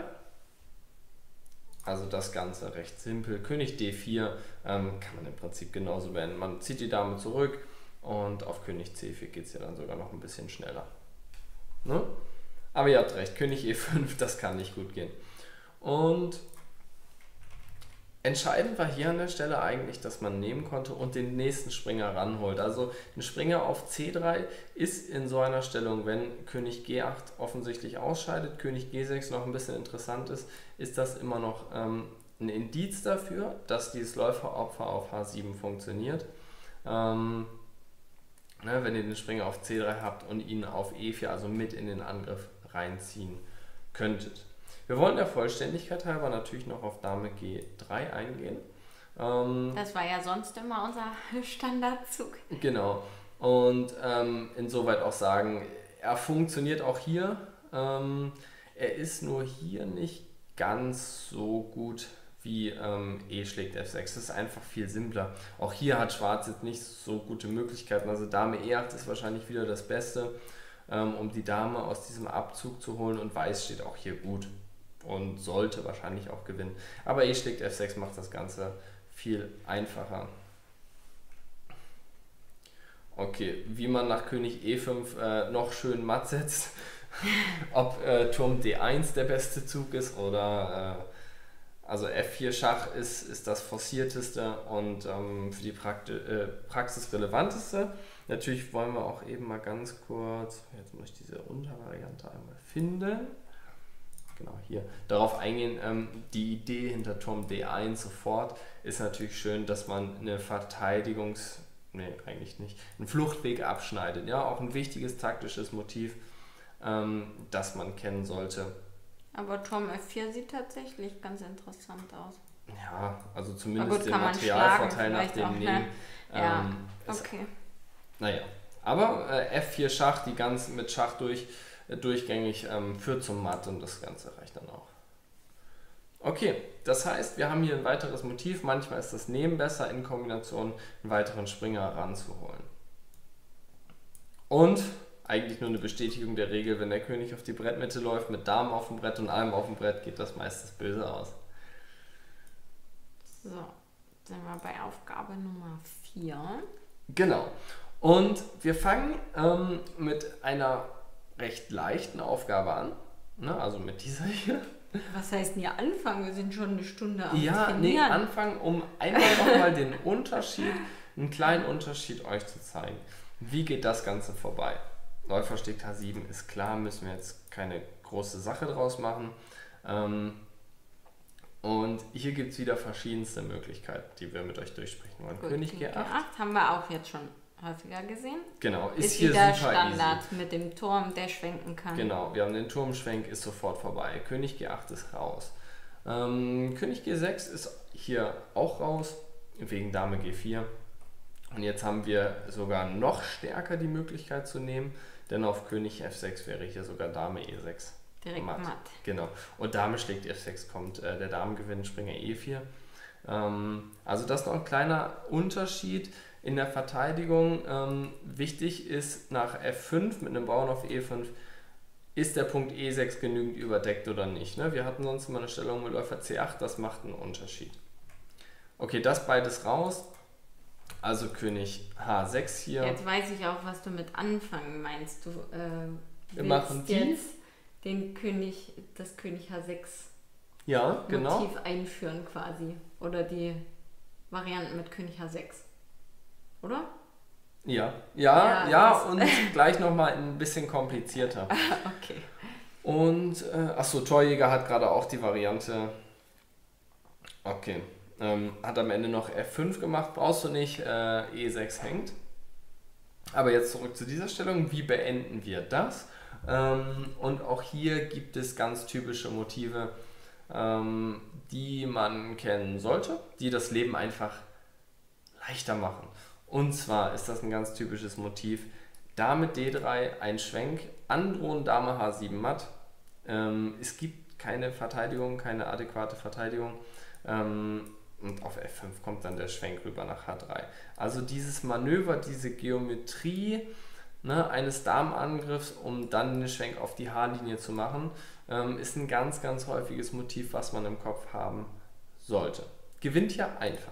S2: Also das Ganze recht simpel. König D vier ähm, kann man im Prinzip genauso beenden. Man zieht die Dame zurück und auf König C vier geht es ja dann sogar noch ein bisschen schneller. Ne? Aber ihr habt recht, König E fünf, das kann nicht gut gehen. Und Entscheidend war hier an der Stelle eigentlich, dass man nehmen konnte und den nächsten Springer ranholt. Also ein Springer auf C drei ist in so einer Stellung, wenn König G acht offensichtlich ausscheidet, König G sechs noch ein bisschen interessant ist, ist das immer noch ähm, ein Indiz dafür, dass dieses Läuferopfer auf H sieben funktioniert. Ähm, ne, wenn ihr den Springer auf C drei habt und ihn auf E vier, also mit in den Angriff reinziehen könntet. Wir wollen der Vollständigkeit halber natürlich noch auf Dame G drei eingehen. Ähm,
S1: das war ja sonst immer unser Standardzug.
S2: Genau. Und ähm, insoweit auch sagen, er funktioniert auch hier. Ähm, er ist nur hier nicht ganz so gut wie ähm, E schlägt F sechs. Das ist einfach viel simpler. Auch hier hat Schwarz jetzt nicht so gute Möglichkeiten. Also Dame E acht ist wahrscheinlich wieder das Beste, ähm, um die Dame aus diesem Abzug zu holen. Und Weiß steht auch hier gut und sollte wahrscheinlich auch gewinnen. Aber E schlägt F sechs macht das Ganze viel einfacher. Okay, wie man nach König E fünf äh, noch schön matt setzt, ob äh, Turm D eins der beste Zug ist oder äh, also F vier Schach ist, ist das forcierteste und ähm, für die Prakti äh, Praxis relevanteste. Natürlich wollen wir auch eben mal ganz kurz, jetzt muss ich diese Untervariante einmal finden. Genau, hier darauf eingehen. Ähm, die Idee hinter Turm D eins sofort ist natürlich schön, dass man eine Verteidigungs... Nee, eigentlich nicht. Einen Fluchtweg abschneidet. Ja, auch ein wichtiges taktisches Motiv, ähm, das man kennen sollte.
S1: Aber Turm F vier sieht tatsächlich ganz interessant aus.
S2: Ja, also zumindest
S1: gut,
S2: den Materialvorteil nach dem
S1: auch,
S2: Nehmen.
S1: Ne? Ja,
S2: Ähm,
S1: okay.
S2: Ist, naja, aber äh, F vier Schach, die ganz mit Schach durch... durchgängig ähm, führt zum Matt und das Ganze reicht dann auch. Okay, das heißt, wir haben hier ein weiteres Motiv. Manchmal ist das Nehmen besser, in Kombination einen weiteren Springer ranzuholen. Und eigentlich nur eine Bestätigung der Regel, wenn der König auf die Brettmitte läuft, mit Damen auf dem Brett und allem auf dem Brett, geht das meistens böse aus.
S1: So, sind wir bei Aufgabe Nummer vier.
S2: Genau. Und wir fangen ähm, mit einer recht leichten Aufgabe an, ne? Also mit dieser hier.
S1: Was heißt denn hier anfangen? Wir sind schon eine Stunde am
S2: Ja,
S1: Trainieren.
S2: nee, anfangen, um einmal nochmal den Unterschied, einen kleinen Unterschied euch zu zeigen. Wie geht das Ganze vorbei? Läufer schlägt H sieben, ist klar, müssen wir jetzt keine große Sache draus machen. Ähm, und hier gibt es wieder verschiedenste Möglichkeiten, die wir mit euch durchsprechen wollen.
S1: Gut,
S2: König G acht.
S1: G acht haben wir auch jetzt schon häufiger gesehen.
S2: Genau, ist,
S1: ist
S2: hier
S1: wieder
S2: super
S1: Standard
S2: easy.
S1: mit dem Turm, der schwenken kann.
S2: Genau, wir haben den Turmschwenk, ist sofort vorbei. König G acht ist raus. Ähm, König G sechs ist hier auch raus, wegen Dame G vier. Und jetzt haben wir sogar noch stärker die Möglichkeit zu nehmen, denn auf König F sechs wäre hier sogar Dame E sechs.
S1: Direkt matt. matt.
S2: Genau. Und Dame schlägt F sechs, kommt äh, der Damengewinn, Springer E vier. Ähm, also das ist noch ein kleiner Unterschied in der Verteidigung. Ähm, wichtig ist nach F fünf mit einem Bauern auf E fünf, ist der Punkt E sechs genügend überdeckt oder nicht. Ne? Wir hatten sonst immer eine Stellung mit Läufer C acht, das macht einen Unterschied. Okay, das beides raus. Also König H sechs hier.
S1: Jetzt weiß ich auch, was du mit Anfangen meinst. Du äh,
S2: Wir machen die.
S1: jetzt den König, das König H sechs
S2: Ja, genau.
S1: Motiv einführen quasi. Oder die Varianten mit König H sechs. Oder?
S2: Ja, ja,
S1: Ja,
S2: ja
S1: das-
S2: und gleich nochmal ein bisschen komplizierter.
S1: Okay.
S2: Und, äh, achso, Torjäger hat gerade auch die Variante. Okay. Ähm, hat am Ende noch F fünf gemacht, brauchst du nicht, äh, E sechs hängt. Aber jetzt zurück zu dieser Stellung. Wie beenden wir das? Ähm, und auch hier gibt es ganz typische Motive, ähm, die man kennen sollte, die das Leben einfach leichter machen. Und zwar ist das ein ganz typisches Motiv. Dame D drei, ein Schwenk, androhen Dame H sieben matt. Ähm, es gibt keine Verteidigung, keine adäquate Verteidigung. Ähm, und auf F fünf kommt dann der Schwenk rüber nach H drei. Also dieses Manöver, diese Geometrie, ne, eines Damenangriffs, um dann einen Schwenk auf die H-Linie zu machen, ähm, ist ein ganz, ganz häufiges Motiv, was man im Kopf haben sollte. Gewinnt ja einfach.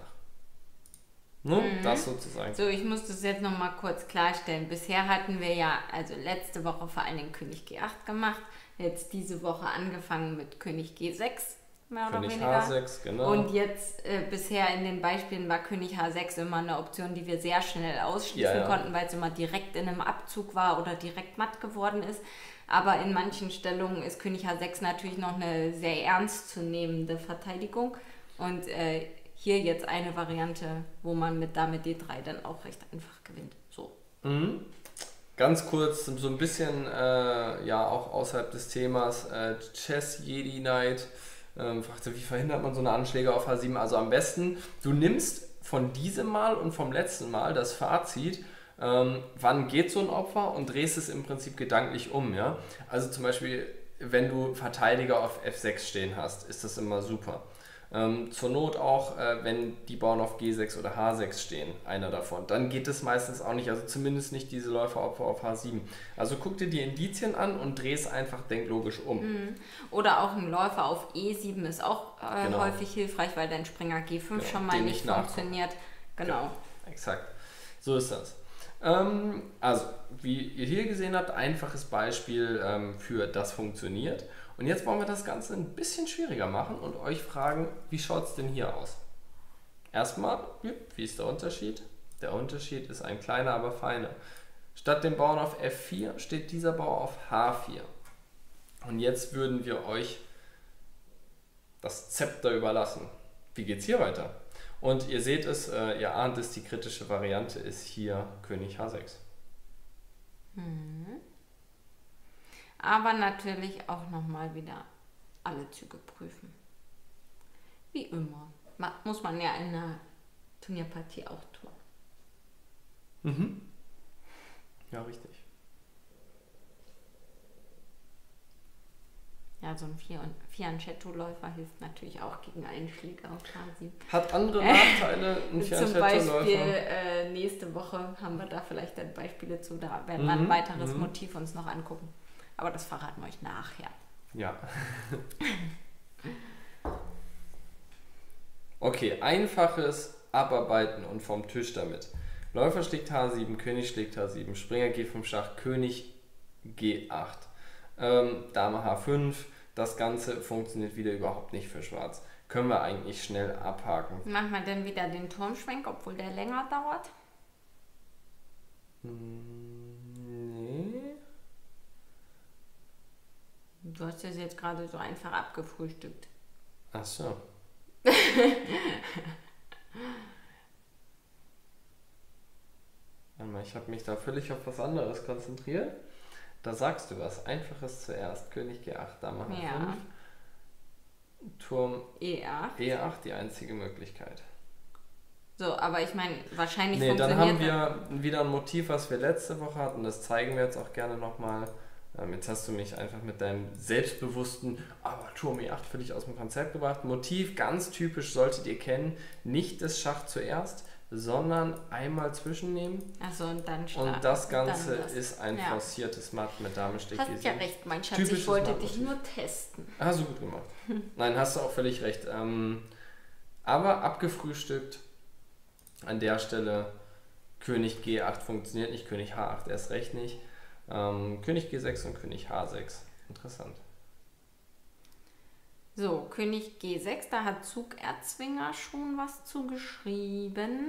S2: Ne?
S1: Mhm.
S2: Das sozusagen.
S1: So, ich muss das jetzt nochmal kurz klarstellen. Bisher hatten wir ja, also letzte Woche vor allen Dingen König G acht gemacht, jetzt diese Woche angefangen mit König G sechs mehr oder
S2: König
S1: weniger.
S2: H sechs, genau.
S1: Und jetzt äh, bisher in den Beispielen war König H sechs immer eine Option, die wir sehr schnell ausschließen
S2: Ja, ja.
S1: konnten, weil es immer direkt in einem Abzug war oder direkt matt geworden ist. Aber in manchen Stellungen ist König H sechs natürlich noch eine sehr ernstzunehmende Verteidigung. Und äh, hier jetzt eine Variante, wo man mit Dame D drei dann auch recht einfach gewinnt. So.
S2: Mhm. Ganz kurz, so ein bisschen, äh, ja, auch außerhalb des Themas, äh, Chess Jedi Knight ähm, fragte, wie verhindert man so eine Anschläge auf H sieben? Also am besten, du nimmst von diesem Mal und vom letzten Mal das Fazit, ähm, wann geht so ein Opfer und drehst es im Prinzip gedanklich um, ja. Also zum Beispiel, wenn du Verteidiger auf F sechs stehen hast, ist das immer super. Ähm, zur Not auch, äh, wenn die Bauern auf G sechs oder H sechs stehen, einer davon, dann geht es meistens auch nicht, also zumindest nicht diese Läuferopfer auf H sieben. Also guck dir die Indizien an und dreh es einfach denklogisch um.
S1: Mhm. Oder auch ein Läufer auf E sieben ist auch äh,
S2: Genau.
S1: häufig hilfreich, weil dein Springer G fünf
S2: Genau,
S1: schon mal
S2: dem
S1: nicht
S2: nicht
S1: funktioniert. Genau.
S2: Ja, exakt. So ist das. Ähm, also, wie ihr hier gesehen habt, einfaches Beispiel ähm, für das funktioniert. Und jetzt wollen wir das Ganze ein bisschen schwieriger machen und euch fragen, wie schaut es denn hier aus? Erstmal, wie ist der Unterschied? Der Unterschied ist ein kleiner, aber feiner. Statt dem Bauern auf F vier steht dieser Bauer auf H vier. Und jetzt würden wir euch das Zepter überlassen. Wie geht es hier weiter? Und ihr seht es, äh, ihr ahnt es, die kritische Variante ist hier König H sechs.
S1: Mhm. Aber natürlich auch nochmal wieder alle Züge prüfen. Wie immer. Ma- muss man ja in einer Turnierpartie auch tun.
S2: Mhm. Ja, richtig.
S1: Ja, so ein Fian- Fianchetto-Läufer hilft natürlich auch gegen Einschläge auf H sieben.
S2: Hat andere Nachteile, ein
S1: Zum Beispiel
S2: Fianchetto-Läufer?
S1: äh, nächste Woche haben wir da vielleicht dann Beispiele zu. Da werden wir
S2: Mhm,
S1: ein weiteres
S2: mhm.
S1: Motiv uns noch angucken. Aber das verraten wir euch nachher.
S2: Ja. Okay, einfaches Abarbeiten und vom Tisch damit. Läufer schlägt H sieben, König schlägt H sieben, Springer G fünf Schach, König G acht, ähm, Dame H fünf. Das Ganze funktioniert wieder überhaupt nicht für Schwarz. Können wir eigentlich schnell abhaken.
S1: Machen wir dann wieder den Turmschwenk, obwohl der länger dauert?
S2: Nee.
S1: Du hast das jetzt gerade so einfach abgefrühstückt.
S2: Ach so. Warte mal, ich habe mich da völlig auf was anderes konzentriert. Da sagst du was. Einfaches zuerst. König G acht, Dame H fünf.
S1: Ja.
S2: Turm
S1: E acht.
S2: E acht, die einzige Möglichkeit.
S1: So, aber ich meine, wahrscheinlich
S2: Nee, dann
S1: funktioniert
S2: haben wir wieder ein Motiv, was wir letzte Woche hatten. Das zeigen wir jetzt auch gerne nochmal. Ähm, jetzt hast du mich einfach mit deinem selbstbewussten, aber Turm E acht völlig aus dem Konzept gebracht. Motiv, ganz typisch, solltet ihr kennen. Nicht das Schach zuerst, sondern einmal zwischennehmen.
S1: Achso, und dann
S2: Und
S1: starten.
S2: das Ganze
S1: Dann das.
S2: ist ein
S1: Ja.
S2: forciertes Matt mit Dame Stich
S1: Hast
S2: G
S1: ja
S2: sieben.
S1: recht, mein Schatz,
S2: Typisches
S1: ich wollte
S2: Mattmotiv.
S1: dich nur testen.
S2: Hast du gut gemacht. Nein, hast du auch völlig recht. Ähm, aber abgefrühstückt an der Stelle König G acht funktioniert nicht, König H acht erst recht nicht. Ähm, König G sechs und König H sechs. Interessant.
S1: So, König G sechs, da hat Zugerzwinger schon was zugeschrieben.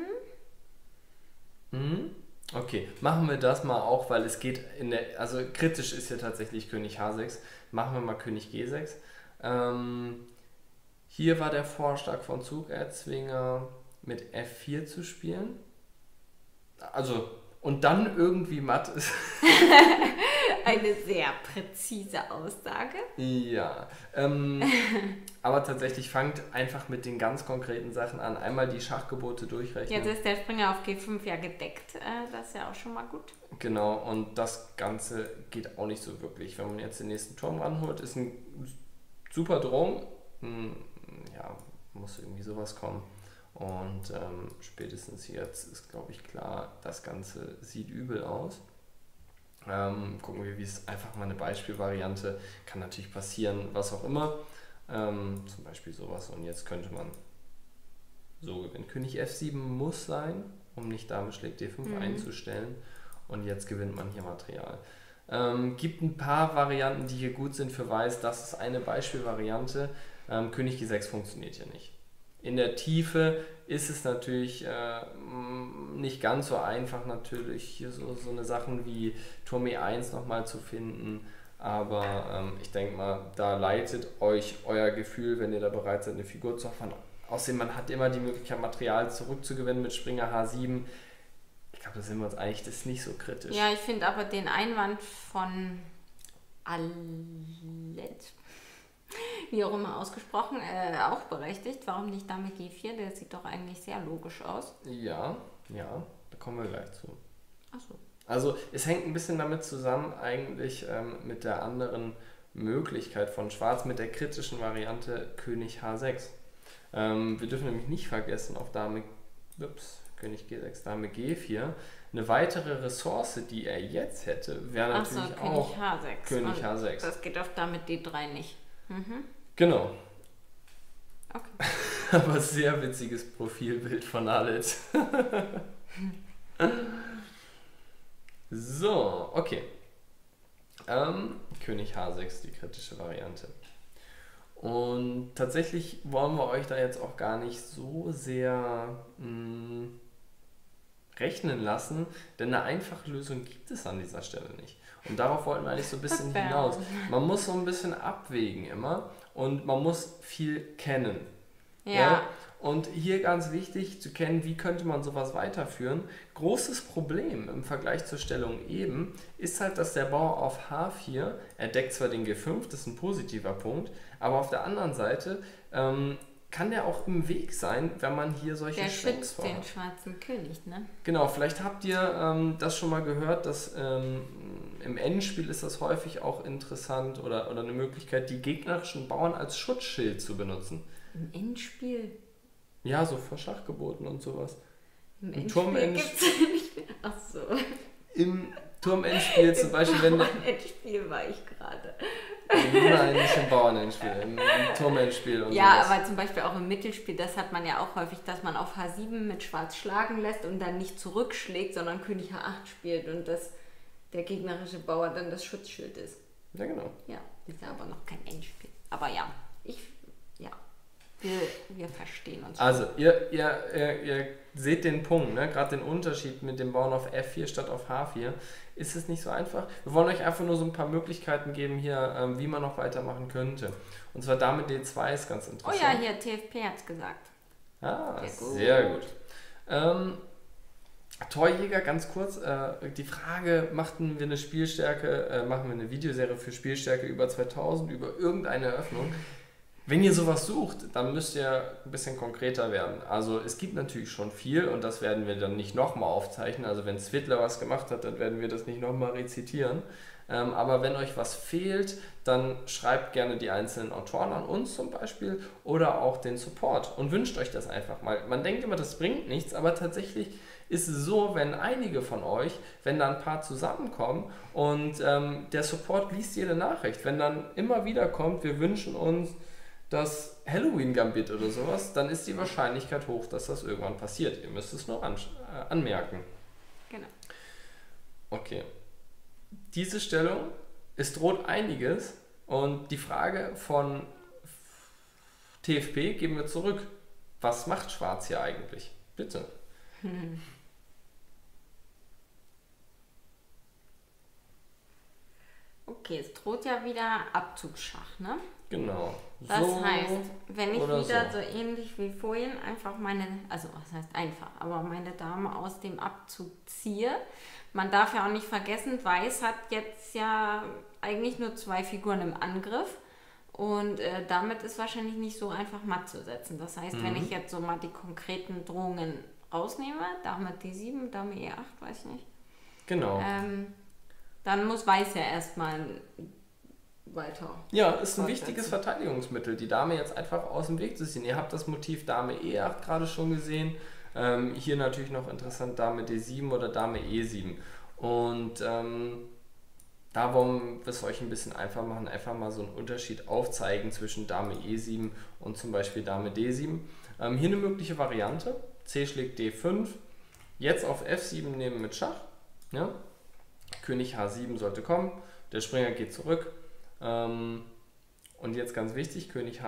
S2: Mhm. Okay, machen wir das mal auch, weil es geht in der, also kritisch ist ja tatsächlich König H sechs. Machen wir mal König G sechs. Ähm, hier war der Vorschlag von Zugerzwinger mit F vier zu spielen. Also, und dann irgendwie matt ist.
S1: Eine sehr präzise Aussage.
S2: Ja, ähm, aber tatsächlich fangt einfach mit den ganz konkreten Sachen an. Einmal die Schachgebote durchrechnen.
S1: Jetzt ist der Springer auf G fünf ja gedeckt. Äh, das ist ja auch schon mal gut.
S2: Genau, und das Ganze geht auch nicht so wirklich. Wenn man jetzt den nächsten Turm ranholt, ist ein super Drohung. Hm, ja, muss irgendwie sowas kommen. Und ähm, spätestens jetzt ist, glaube ich, klar, das Ganze sieht übel aus. Ähm, gucken wir, wie es einfach mal eine Beispielvariante, kann natürlich passieren, was auch immer. Ähm, zum Beispiel sowas. Und jetzt könnte man so gewinnen. König F sieben muss sein, um nicht Dame schlägt D fünf mhm. einzustellen. Und jetzt gewinnt man hier Material. Ähm, gibt ein paar Varianten, die hier gut sind für Weiß. Das ist eine Beispielvariante. Ähm, König G sechs funktioniert hier nicht. In der Tiefe ist es natürlich äh, nicht ganz so einfach, natürlich hier so, so eine Sachen wie Turm E eins nochmal zu finden, aber ähm, ich denke mal, da leitet euch euer Gefühl, wenn ihr da bereit seid, eine Figur zu opfern. Außerdem, man hat immer die Möglichkeit, Material zurückzugewinnen mit Springer H sieben. Ich glaube, da sind wir uns eigentlich, das ist nicht so kritisch.
S1: Ja, ich finde aber den Einwand von Allet, wie auch immer ausgesprochen, äh, auch berechtigt. Warum nicht Dame G vier? Der sieht doch eigentlich sehr logisch aus.
S2: Ja, ja, da kommen wir gleich zu.
S1: Ach so.
S2: Also es hängt ein bisschen damit zusammen, eigentlich ähm, mit der anderen Möglichkeit von Schwarz, mit der kritischen Variante König H sechs. Ähm, wir dürfen nämlich nicht vergessen, auf Dame, ups, König G sechs, Dame G vier, eine weitere Ressource, die er jetzt hätte, wäre natürlich
S1: Ach so,
S2: auch
S1: König H sechs.
S2: König H sechs.
S1: Das geht auf Dame D drei nicht. Mhm.
S2: Genau.
S1: Okay.
S2: Aber sehr witziges Profilbild von Allet. So, okay. Ähm, König H sechs, die kritische Variante. Und tatsächlich wollen wir euch da jetzt auch gar nicht so sehr mh, rechnen lassen, denn eine einfache Lösung gibt es an dieser Stelle nicht. Und darauf wollten wir eigentlich so ein bisschen hinaus. Man muss so ein bisschen abwägen immer und man muss viel kennen.
S1: Ja.
S2: Ja? Und hier ganz wichtig zu kennen, wie könnte man sowas weiterführen. Großes Problem im Vergleich zur Stellung eben ist halt, dass der Bauer auf H vier, er deckt zwar den G fünf, das ist ein positiver Punkt, aber auf der anderen Seite ähm, kann der auch im Weg sein, wenn man hier solche
S1: Der
S2: Schwenks
S1: schützt
S2: vorhat.
S1: den schwarzen König, ne?
S2: Genau, vielleicht habt ihr ähm, das schon mal gehört, dass ähm, im Endspiel ist das häufig auch interessant oder, oder eine Möglichkeit, die gegnerischen Bauern als Schutzschild zu benutzen.
S1: Im Endspiel?
S2: Ja, so vor Schachgeboten und sowas.
S1: Im
S2: Im
S1: Endspiel
S2: Turmend-
S1: gibt's nicht mehr. Ach so.
S2: Im Turmendspiel zum Beispiel, wenn...
S1: Im Endspiel war ich gerade.
S2: Nein, nicht im Bauernendspiel, im, im Turmendspiel und
S1: Ja,
S2: sowas.
S1: aber zum Beispiel auch im Mittelspiel, das hat man ja auch häufig, dass man auf H sieben mit Schwarz schlagen lässt und dann nicht zurückschlägt, sondern König H acht spielt und dass der gegnerische Bauer dann das Schutzschild ist.
S2: Ja, genau.
S1: Ja, ist ja aber noch kein Endspiel. Aber ja, ich, ja, wir, wir verstehen uns.
S2: Also, ihr, ihr, ihr, ihr seht den Punkt, ne? Gerade den Unterschied mit dem Bauern auf F vier statt auf H vier. Ist es nicht so einfach? Wir wollen euch einfach nur so ein paar Möglichkeiten geben hier, ähm, wie man noch weitermachen könnte. Und zwar Dame D zwei ist ganz
S1: Oh
S2: interessant.
S1: ja, hier, T F P hat's gesagt.
S2: Ah,
S1: Sehr gut.
S2: sehr gut. Ähm, Torjäger, ganz kurz, äh, die Frage, machten wir eine Spielstärke, äh, machen wir eine Videoserie für Spielstärke über zweitausend, über irgendeine Eröffnung? Wenn ihr sowas sucht, dann müsst ihr ein bisschen konkreter werden. Also es gibt natürlich schon viel und das werden wir dann nicht nochmal aufzeichnen. Also wenn Svidler was gemacht hat, dann werden wir das nicht nochmal rezitieren. Ähm, aber wenn euch was fehlt, dann schreibt gerne die einzelnen Autoren an uns zum Beispiel oder auch den Support und wünscht euch das einfach mal. Man denkt immer, das bringt nichts, aber tatsächlich ist es so, wenn einige von euch, wenn da ein paar zusammenkommen und ähm, der Support liest jede Nachricht, wenn dann immer wieder kommt, wir wünschen uns das Halloween-Gambit oder sowas, dann ist die Wahrscheinlichkeit hoch, dass das irgendwann passiert. Ihr müsst es nur an, äh, anmerken.
S1: Genau.
S2: Okay. Diese Stellung, es droht einiges und die Frage von T F P geben wir zurück. Was macht Schwarz hier eigentlich? Bitte.
S1: Hm. Okay, es droht ja wieder Abzugsschach, ne?
S2: Genau.
S1: Das
S2: so
S1: heißt, wenn ich
S2: oder
S1: wieder
S2: so.
S1: so. ähnlich wie vorhin einfach meine, also was heißt einfach, aber meine Dame aus dem Abzug ziehe. Man darf ja auch nicht vergessen, Weiß hat jetzt ja eigentlich nur zwei Figuren im Angriff und äh, damit ist wahrscheinlich nicht so einfach matt zu setzen. Das heißt,
S2: Mhm.
S1: wenn ich jetzt so mal die konkreten Drohungen rausnehme, Dame D sieben, Dame E acht, weiß ich nicht,
S2: Genau.
S1: ähm, dann muss Weiß ja erstmal weiter.
S2: Ja, ist ein
S1: fortsetzen.
S2: wichtiges Verteidigungsmittel, die Dame jetzt einfach aus dem Weg zu ziehen. Ihr habt das Motiv Dame E acht gerade schon gesehen. Ähm, hier natürlich noch interessant Dame D sieben oder Dame E sieben. Und ähm, da wollen wir es euch ein bisschen einfach machen, einfach mal so einen Unterschied aufzeigen zwischen Dame E sieben und zum Beispiel Dame D sieben. Ähm, hier eine mögliche Variante, C schlägt D fünf, jetzt auf F sieben nehmen mit Schach, ja? König H sieben sollte kommen, der Springer geht zurück, ähm, und jetzt ganz wichtig, König H acht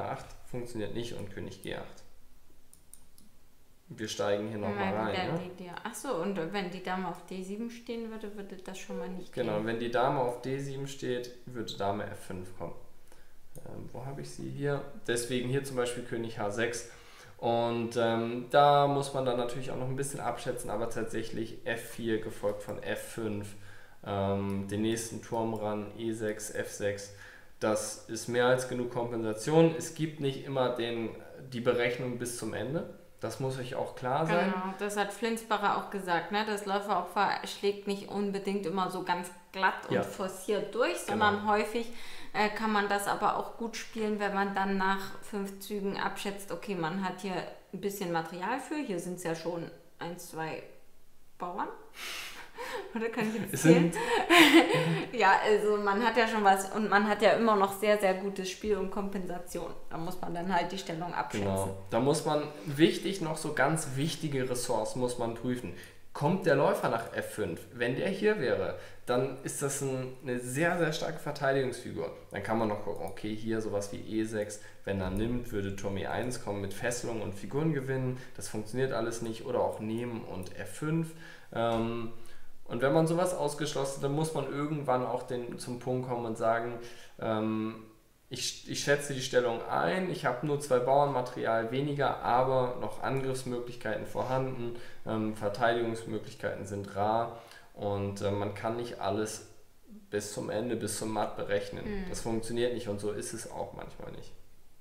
S2: funktioniert nicht und König G acht. Wir steigen hier nochmal rein. Ne?
S1: Die, die, achso, und wenn die Dame auf D sieben stehen würde, würde das schon mal nicht
S2: Genau,
S1: gehen.
S2: wenn die Dame auf D sieben steht, würde Dame F fünf kommen. Ähm, wo habe ich sie hier? Deswegen hier zum Beispiel König H sechs. Und ähm, da muss man dann natürlich auch noch ein bisschen abschätzen, aber tatsächlich F vier gefolgt von F fünf, ähm, den nächsten Turm ran, E sechs, F sechs. Das ist mehr als genug Kompensation. Es gibt nicht immer den, die Berechnung bis zum Ende. Das muss euch auch klar sein.
S1: Genau, das hat Flinsbacher auch gesagt. Ne? Das Läuferopfer schlägt nicht unbedingt immer so ganz glatt und
S2: ja.
S1: forciert durch, sondern genau. häufig äh, kann man das aber auch gut spielen, wenn man dann nach fünf Zügen abschätzt, okay, man hat hier ein bisschen Material für. Hier sind es ja schon ein, zwei Bauern. Oder kann ich jetzt zählen? Ja, also man hat ja schon was und man hat ja immer noch sehr, sehr gutes Spiel und Kompensation. Da muss man dann halt die Stellung abschätzen.
S2: Genau, da muss man, wichtig, noch so ganz wichtige Ressorts muss man prüfen. Kommt der Läufer nach F fünf? Wenn der hier wäre, dann ist das ein, eine sehr, sehr starke Verteidigungsfigur. Dann kann man noch gucken, okay, hier sowas wie E sechs, wenn er nimmt, würde Turm E eins kommen mit Fesselung und Figuren gewinnen. Das funktioniert alles nicht. Oder auch nehmen und F fünf. Ähm, Und wenn man sowas ausgeschlossen hat, dann muss man irgendwann auch den, zum Punkt kommen und sagen, ähm, ich, ich schätze die Stellung ein, ich habe nur zwei Bauernmaterial weniger, aber noch Angriffsmöglichkeiten vorhanden, ähm, Verteidigungsmöglichkeiten sind rar und äh, man kann nicht alles bis zum Ende, bis zum Matt berechnen. Mhm. Das funktioniert nicht und so ist es auch manchmal nicht.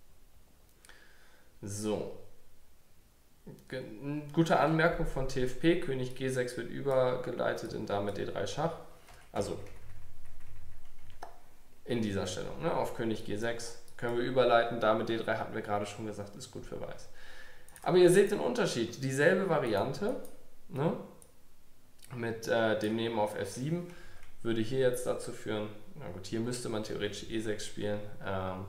S2: So. Gute Anmerkung von T F P, König G sechs wird übergeleitet in Dame D drei Schach, also in dieser Stellung, ne? Auf König G sechs können wir überleiten, Dame D drei hatten wir gerade schon gesagt, ist gut für Weiß. Aber ihr seht den Unterschied, dieselbe Variante, ne? Mit äh, dem Nehmen auf F sieben würde hier jetzt dazu führen, na gut, hier müsste man theoretisch E sechs spielen, ähm,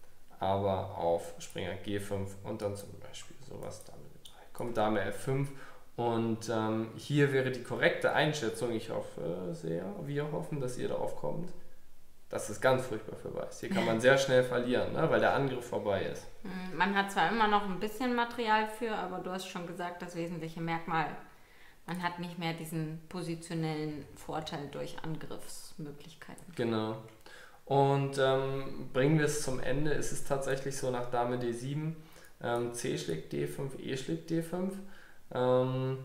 S2: aber auf Springer G fünf und dann zum Beispiel sowas damit. Kommt Dame F fünf und ähm, hier wäre die korrekte Einschätzung, ich hoffe sehr, wir hoffen, dass ihr darauf kommt, das ist ganz furchtbar für Weiß. Hier kann man sehr schnell verlieren, ne, weil der Angriff vorbei ist.
S1: Man hat zwar immer noch ein bisschen Material für, aber du hast schon gesagt, das wesentliche Merkmal, man hat nicht mehr diesen positionellen Vorteil durch Angriffsmöglichkeiten.
S2: Genau. Und ähm, bringen wir es zum Ende, ist es tatsächlich so nach Dame D sieben, Ähm, C schlägt D fünf, E schlägt D fünf, ähm,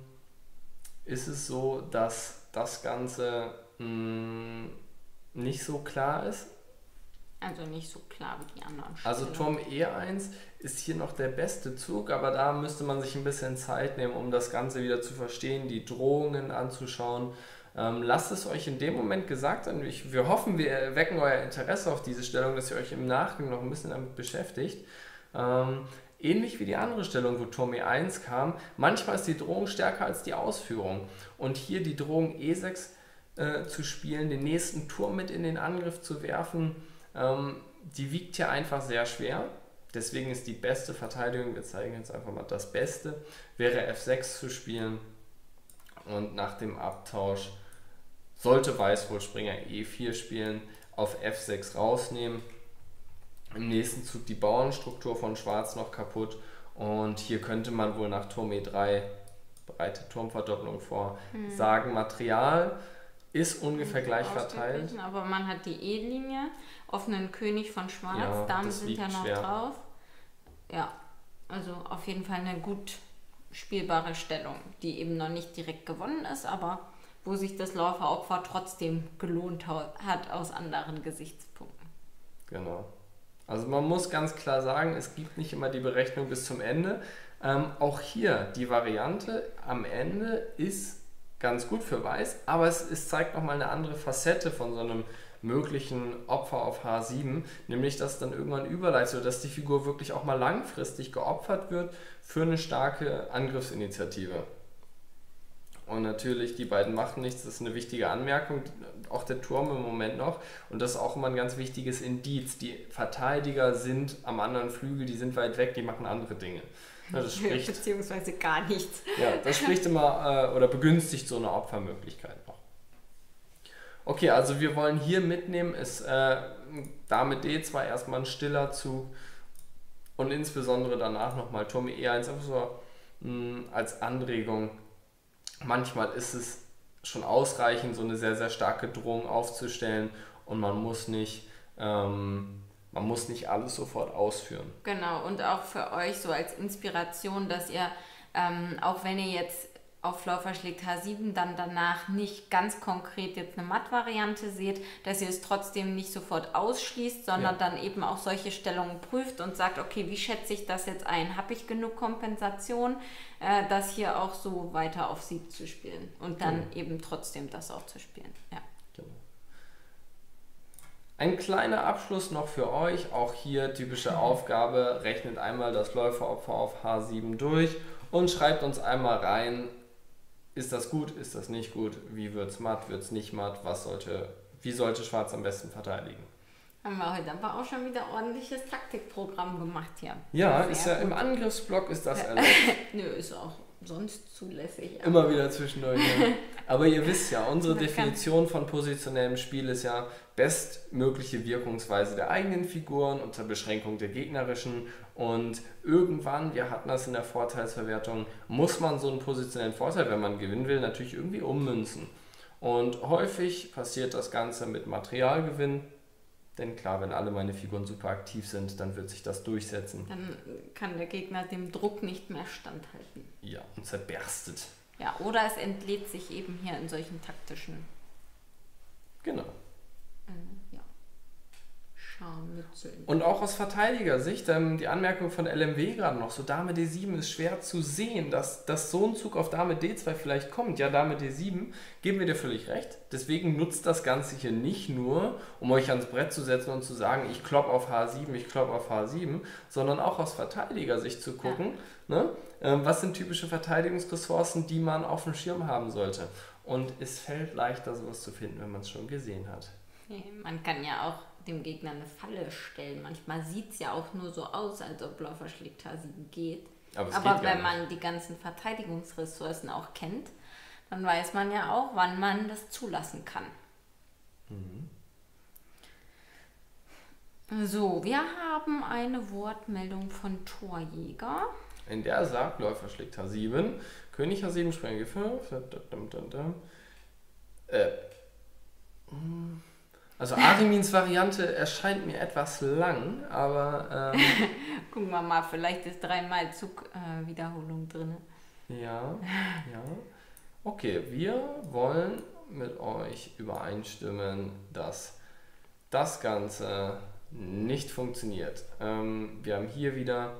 S2: ist es so, dass das Ganze mh, nicht so klar ist.
S1: Also nicht so klar wie die anderen Spiele.
S2: Also Turm E eins ist hier noch der beste Zug, aber da müsste man sich ein bisschen Zeit nehmen, um das Ganze wieder zu verstehen, die Drohungen anzuschauen. Ähm, lasst es euch in dem Moment gesagt sein. Ich, wir hoffen, wir wecken euer Interesse auf diese Stellung, dass ihr euch im Nachgang noch ein bisschen damit beschäftigt. Ähm, Ähnlich wie die andere Stellung, wo Turm E eins kam, manchmal ist die Drohung stärker als die Ausführung. Und hier die Drohung E sechs äh, zu spielen, den nächsten Turm mit in den Angriff zu werfen, ähm, die wiegt hier einfach sehr schwer. Deswegen ist die beste Verteidigung, wir zeigen jetzt einfach mal das Beste, wäre F sechs zu spielen. Und nach dem Abtausch sollte Weiß wohl Springer E vier spielen, auf F sechs rausnehmen. Im nächsten Zug die Bauernstruktur von Schwarz noch kaputt und hier könnte man wohl nach Turm E drei, bereitet Turmverdopplung vor, hm. sagen, Material ist ungefähr gleich verteilt.
S1: Aber man hat die E-Linie, offenen König von Schwarz,
S2: ja,
S1: Damen sind ja noch
S2: schwer.
S1: drauf. Ja, also auf jeden Fall eine gut spielbare Stellung, die eben noch nicht direkt gewonnen ist, aber wo sich das Läuferopfer trotzdem gelohnt hat aus anderen Gesichtspunkten.
S2: Genau. Also man muss ganz klar sagen, es gibt nicht immer die Berechnung bis zum Ende. Ähm, auch hier die Variante am Ende ist ganz gut für Weiß, aber es, es zeigt nochmal eine andere Facette von so einem möglichen Opfer auf H sieben, nämlich dass dann irgendwann überleitet wird, dass die Figur wirklich auch mal langfristig geopfert wird für eine starke Angriffsinitiative. Und natürlich, die beiden machen nichts, das ist eine wichtige Anmerkung, auch der Turm im Moment noch. Und das ist auch immer ein ganz wichtiges Indiz. Die Verteidiger sind am anderen Flügel, die sind weit weg, die machen andere Dinge. Ja, das spricht,
S1: beziehungsweise gar nichts.
S2: Ja, das spricht immer äh, oder begünstigt so eine Opfermöglichkeit noch. Okay, also wir wollen hier mitnehmen, ist äh, Dame D zwar erstmal ein stiller Zug, Und insbesondere danach nochmal Turm E eins, einfach so mh, als Anregung. Manchmal ist es schon ausreichend, so eine sehr, sehr starke Drohung aufzustellen und man muss nicht, ähm, man muss nicht alles sofort ausführen.
S1: Genau, und auch für euch so als Inspiration, dass ihr, ähm, auch wenn ihr jetzt auf Läufer schlägt H sieben dann danach nicht ganz konkret jetzt eine Matt-Variante seht, dass ihr es trotzdem nicht sofort ausschließt, sondern ja. dann eben auch solche Stellungen prüft und sagt, okay, wie schätze ich das jetzt ein? Habe ich genug Kompensation, äh, das hier auch so weiter auf Sieg zu spielen und dann genau. eben trotzdem das auch zu spielen. Ja.
S2: Genau. Ein kleiner Abschluss noch für euch, auch hier typische Aufgabe, rechnet einmal das Läuferopfer auf H sieben durch und schreibt uns einmal rein, ist das gut, ist das nicht gut, wie wird es matt, wird es nicht matt, was sollte, wie sollte Schwarz am besten verteidigen.
S1: Haben wir heute aber auch schon wieder ordentliches Taktikprogramm gemacht hier.
S2: Ja, ist ja gut. Im Angriffsblock ist das erlaubt.
S1: Nö, ist auch sonst zulässig.
S2: Immer wieder zwischendurch. Ja. Aber ihr wisst ja, unsere Definition von positionellem Spiel ist ja bestmögliche Wirkungsweise der eigenen Figuren unter Beschränkung der gegnerischen. Und irgendwann, wir hatten das in der Vorteilsverwertung, muss man so einen positionellen Vorteil, wenn man gewinnen will, natürlich irgendwie ummünzen. Und häufig passiert das Ganze mit Materialgewinn. Denn klar, wenn alle meine Figuren super aktiv sind, dann wird sich das durchsetzen.
S1: Dann kann der Gegner dem Druck nicht mehr standhalten.
S2: Ja, und zerberstet.
S1: Ja, oder es entlädt sich eben hier in solchen taktischen...
S2: Genau.
S1: Äh, ja. Scharmützeln.
S2: Und auch aus Verteidigersicht, ähm, die Anmerkung von L M W gerade noch, so Dame D sieben ist schwer zu sehen, dass, dass so ein Zug auf Dame D zwei vielleicht kommt. Ja, Dame D sieben, geben wir dir völlig recht. Deswegen nutzt das Ganze hier nicht nur, um euch ans Brett zu setzen und zu sagen, ich klopp auf H sieben, ich klopp auf H sieben, sondern auch aus Verteidigersicht zu gucken, ja. ne? ähm, was sind typische Verteidigungsressourcen, die man auf dem Schirm haben sollte. Und es fällt leichter, sowas zu finden, wenn man es schon gesehen hat.
S1: Man kann ja auch dem Gegner eine Falle stellen. Manchmal sieht es ja auch nur so aus, als ob Läufer schlägt H sieben geht. Aber, Aber geht wenn man die ganzen Verteidigungsressourcen auch kennt, dann weiß man ja auch, wann man das zulassen kann. Mhm. So, wir haben eine Wortmeldung von Torjäger.
S2: In der sagt, Läufer schlägt H sieben, König H sieben, Springer G fünf. Äh. Also Arimins Variante erscheint mir etwas lang, aber... Ähm,
S1: Gucken wir mal, vielleicht ist dreimal Zug-Wiederholung äh, drin.
S2: Ja, ja. Okay, wir wollen mit euch übereinstimmen, dass das Ganze nicht funktioniert. Ähm, wir haben hier wieder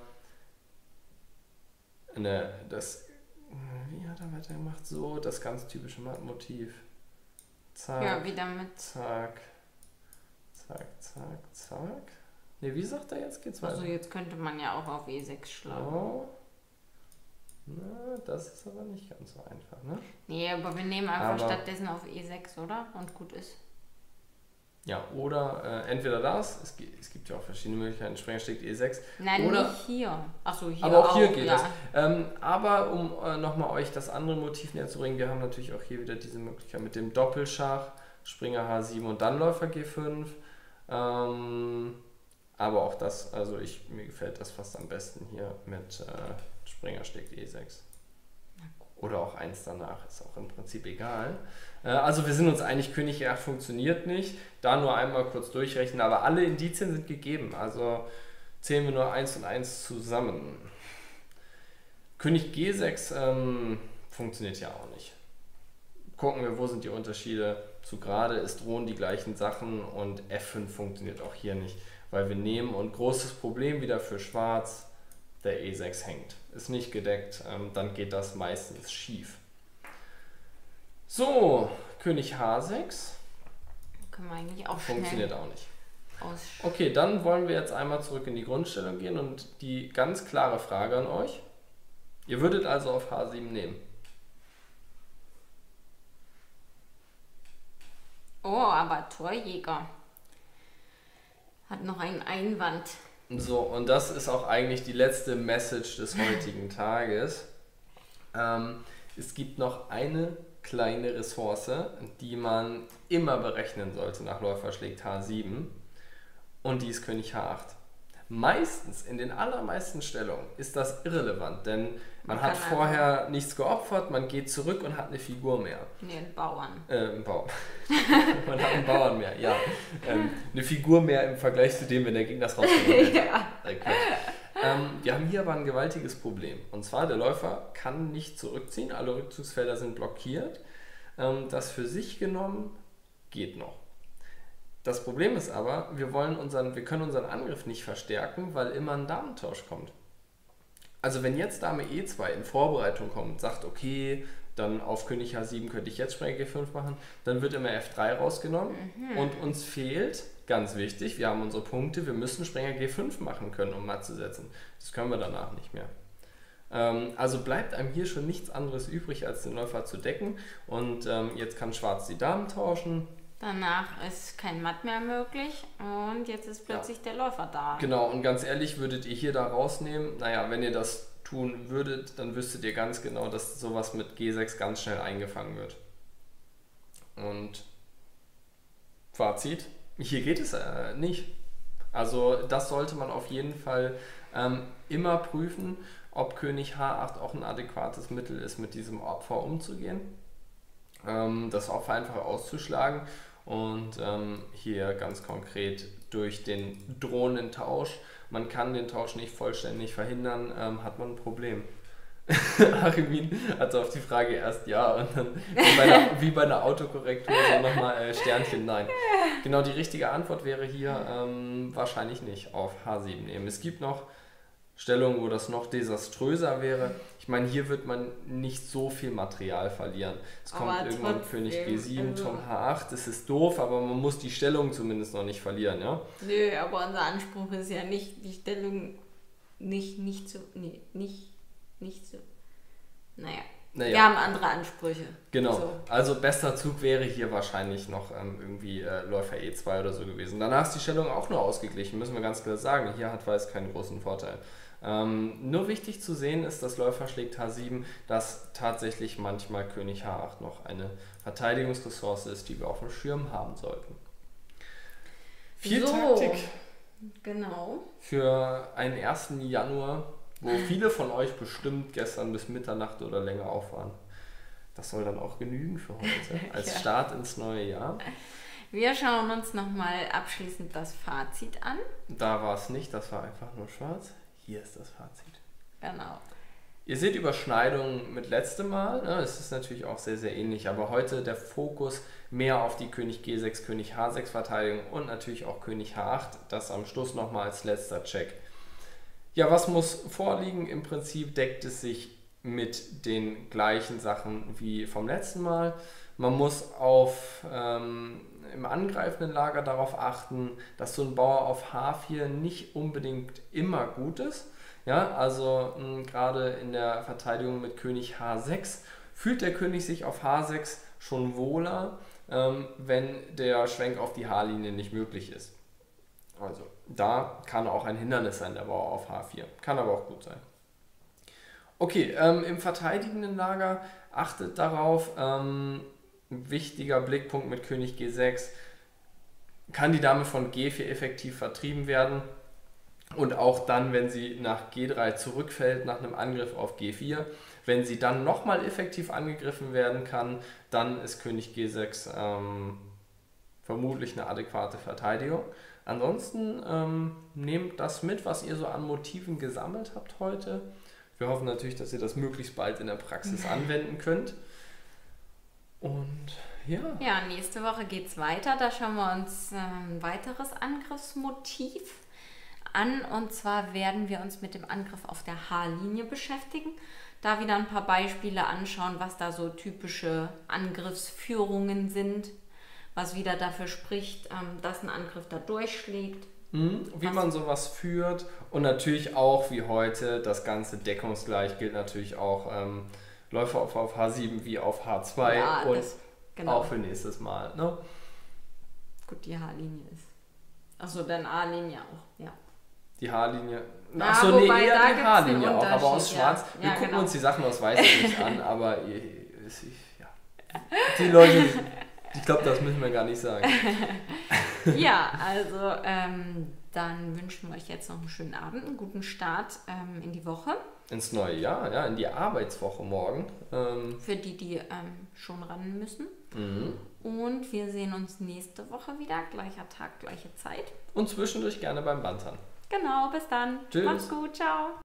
S2: eine, das, wie hat er weitergemacht? So, das ganz typische Motiv. Zack,
S1: ja, wieder mit...
S2: Zack. Zack, zack, zack. Ne, wie sagt er jetzt? Geht's weiter?
S1: Also jetzt könnte man ja auch auf E sechs schlagen.
S2: Oh. Na, das ist aber nicht ganz so einfach, ne?
S1: Nee, aber wir nehmen einfach aber stattdessen auf E sechs, oder? Und gut ist.
S2: Ja, oder äh, entweder das, es gibt, es gibt ja auch verschiedene Möglichkeiten, Springer schlägt E sechs.
S1: Nein,
S2: oder,
S1: nicht hier. Achso, hier
S2: aber auch, auch hier geht
S1: ja.
S2: es. Ähm, aber um äh, nochmal euch das andere Motiv näher zu bringen, wir haben natürlich auch hier wieder diese Möglichkeit mit dem Doppelschach, Springer H sieben und dann Läufer G fünf. Ähm, aber auch das, also ich, mir gefällt das fast am besten hier mit äh, Springer schlägt E sechs. Oder auch eins danach, ist auch im Prinzip egal. Äh, also wir sind uns einig, König E acht funktioniert nicht. Da nur einmal kurz durchrechnen, aber alle Indizien sind gegeben. Also zählen wir nur eins und eins zusammen. König G sechs ähm, funktioniert ja auch nicht. Gucken wir, wo sind die Unterschiede. Zu gerade, es drohen die gleichen Sachen und F fünf funktioniert auch hier nicht, weil wir nehmen und großes Problem wieder für Schwarz, der E sechs hängt. Ist nicht gedeckt, ähm, dann geht das meistens schief. So, König H sechs.
S1: Können wir eigentlich auch
S2: funktioniert auch nicht.
S1: Aussch-
S2: Okay, dann wollen wir jetzt einmal zurück in die Grundstellung gehen und die ganz klare Frage an euch. Ihr würdet also auf H sieben nehmen.
S1: Oh, aber Torjäger hat noch einen Einwand.
S2: So, und das ist auch eigentlich die letzte Message des heutigen Tages. Ähm, es gibt noch eine kleine Ressource, die man immer berechnen sollte nach Läufer schlägt H sieben. Und die ist König H acht. Meistens, in den allermeisten Stellungen, ist das irrelevant, denn man, man hat
S1: kann
S2: vorher
S1: einfach
S2: nichts geopfert, man geht zurück und hat eine Figur mehr.
S1: Nee, einen Bauern.
S2: Äh, einen Bauern. Man hat einen Bauern mehr, ja. Ähm, eine Figur mehr im Vergleich zu dem, wenn der Gegner das rausgenommen hätte.
S1: Ja.
S2: Äh, ähm, wir haben hier aber ein gewaltiges Problem. Und zwar, der Läufer kann nicht zurückziehen, alle Rückzugsfelder sind blockiert. Ähm, das für sich genommen geht noch. Das Problem ist aber, wir, wollen unseren, wir können unseren Angriff nicht verstärken, weil immer ein Damentausch kommt. Also wenn jetzt Dame E zwei in Vorbereitung kommt und sagt, okay, dann auf König H sieben könnte ich jetzt Springer G fünf machen, dann wird immer F drei rausgenommen mhm. und uns fehlt, ganz wichtig, wir haben unsere Punkte, wir müssen Springer G fünf machen können, um matt zu setzen. Das können wir danach nicht mehr. Ähm, also bleibt einem hier schon nichts anderes übrig, als den Läufer zu decken und ähm, jetzt kann Schwarz die Damen tauschen.
S1: Danach ist kein Matt mehr möglich und jetzt ist plötzlich ja. der Läufer da.
S2: Genau, und ganz ehrlich, würdet ihr hier da rausnehmen, naja, wenn ihr das tun würdet, dann wüsstet ihr ganz genau, dass sowas mit G sechs ganz schnell eingefangen wird. Und Fazit, hier geht es äh, nicht. Also das sollte man auf jeden Fall ähm, immer prüfen, ob König H acht auch ein adäquates Mittel ist, mit diesem Opfer umzugehen. Ähm, das Opfer einfach auszuschlagen. Und ähm, hier ganz konkret durch den drohenden Tausch, man kann den Tausch nicht vollständig verhindern, ähm, hat man ein Problem. Armin hat auf die Frage erst ja und dann wie bei einer, wie bei einer Autokorrektur so nochmal äh, Sternchen nein. Genau, die richtige Antwort wäre hier ähm, wahrscheinlich nicht auf H sieben nehmen. Es gibt noch Stellungen, wo das noch desaströser wäre. Ich meine, hier wird man nicht so viel Material verlieren. Es kommt aber irgendwann trotzdem, König G sieben, also Turm H acht. Das ist doof, aber man muss die Stellung zumindest noch nicht verlieren. Ja?
S1: Nö, aber unser Anspruch ist ja nicht, die Stellung nicht, nicht zu... Nee, nicht, nicht zu... Naja, naja. Wir haben andere Ansprüche.
S2: Genau, so. Also bester Zug wäre hier wahrscheinlich noch ähm, irgendwie äh, Läufer E zwei oder so gewesen. Danach ist die Stellung auch nur ausgeglichen, müssen wir ganz klar sagen. Hier hat Weiß keinen großen Vorteil. Ähm, nur wichtig zu sehen ist, dass Läufer schlägt H sieben, dass tatsächlich manchmal König H acht noch eine Verteidigungsressource ist, die wir auf dem Schirm haben sollten. Viel
S1: so,
S2: Taktik.
S1: Genau.
S2: Für einen ersten Januar, wo viele von euch bestimmt gestern bis Mitternacht oder länger auf waren. Das soll dann auch genügen für heute, als ja. Start ins neue Jahr.
S1: Wir schauen uns nochmal abschließend das Fazit an.
S2: Da war es nicht, das war einfach nur schwarz. Hier ist das Fazit.
S1: Genau.
S2: Ihr seht Überschneidungen mit letztem Mal. Es ist natürlich auch sehr, sehr ähnlich, aber heute der Fokus mehr auf die König G sechs, König H sechs Verteidigung und natürlich auch König H acht. Das am Schluss nochmal als letzter Check. Ja, was muss vorliegen? Im Prinzip deckt es sich mit den gleichen Sachen wie vom letzten Mal. Man muss auf, ähm, im angreifenden Lager darauf achten, dass so ein Bauer auf H vier nicht unbedingt immer gut ist. Ja, also mh, gerade in der Verteidigung mit König H sechs fühlt der König sich auf H sechs schon wohler, ähm, wenn der Schwenk auf die H-Linie nicht möglich ist. Also da kann auch ein Hindernis sein, der Bauer auf H vier. Kann aber auch gut sein. Okay, ähm, im verteidigenden Lager achtet darauf, ähm, ein wichtiger Blickpunkt mit König G sechs, kann die Dame von G vier effektiv vertrieben werden und auch dann, wenn sie nach G drei zurückfällt, nach einem Angriff auf G vier. Wenn sie dann nochmal effektiv angegriffen werden kann, dann ist König G sechs ähm, vermutlich eine adäquate Verteidigung. Ansonsten ähm, nehmt das mit, was ihr so an Motiven gesammelt habt heute. Wir hoffen natürlich, dass ihr das möglichst bald in der Praxis anwenden könnt. Und ja.
S1: Ja, nächste Woche geht es weiter. Da schauen wir uns äh, ein weiteres Angriffsmotiv an. Und zwar werden wir uns mit dem Angriff auf der H-Linie beschäftigen. Da wieder ein paar Beispiele anschauen, was da so typische Angriffsführungen sind. Was wieder dafür spricht, dass ein Angriff da durchschlägt.
S2: Mhm, wie was man sowas führt und natürlich auch wie heute das ganze deckungsgleich gilt natürlich auch ähm, Läufer auf, auf H sieben wie auf H zwei ja, und das, genau. Auch für nächstes Mal. Ne?
S1: Gut, die H-Linie ist. Achso, dann A-Linie auch, ja.
S2: Die H-Linie. Achso, ja, nee, eher die H-Linie auch, aber aus Schwarz. Ja. Wir ja, gucken genau. uns die Sachen aus Weiß nicht an, aber ja. Die Leute. Ich glaube, das müssen wir gar nicht sagen.
S1: Ja, also ähm, dann wünschen wir euch jetzt noch einen schönen Abend, einen guten Start ähm, in die Woche.
S2: Ins neue Jahr, ja, in die Arbeitswoche morgen. Ähm,
S1: Für die, die ähm, schon ran müssen.
S2: mhm.
S1: Und wir sehen uns nächste Woche wieder. Gleicher Tag, gleiche Zeit.
S2: Und zwischendurch gerne beim Bantern.
S1: Genau, bis dann.
S2: Tschüss.
S1: Macht's gut, ciao.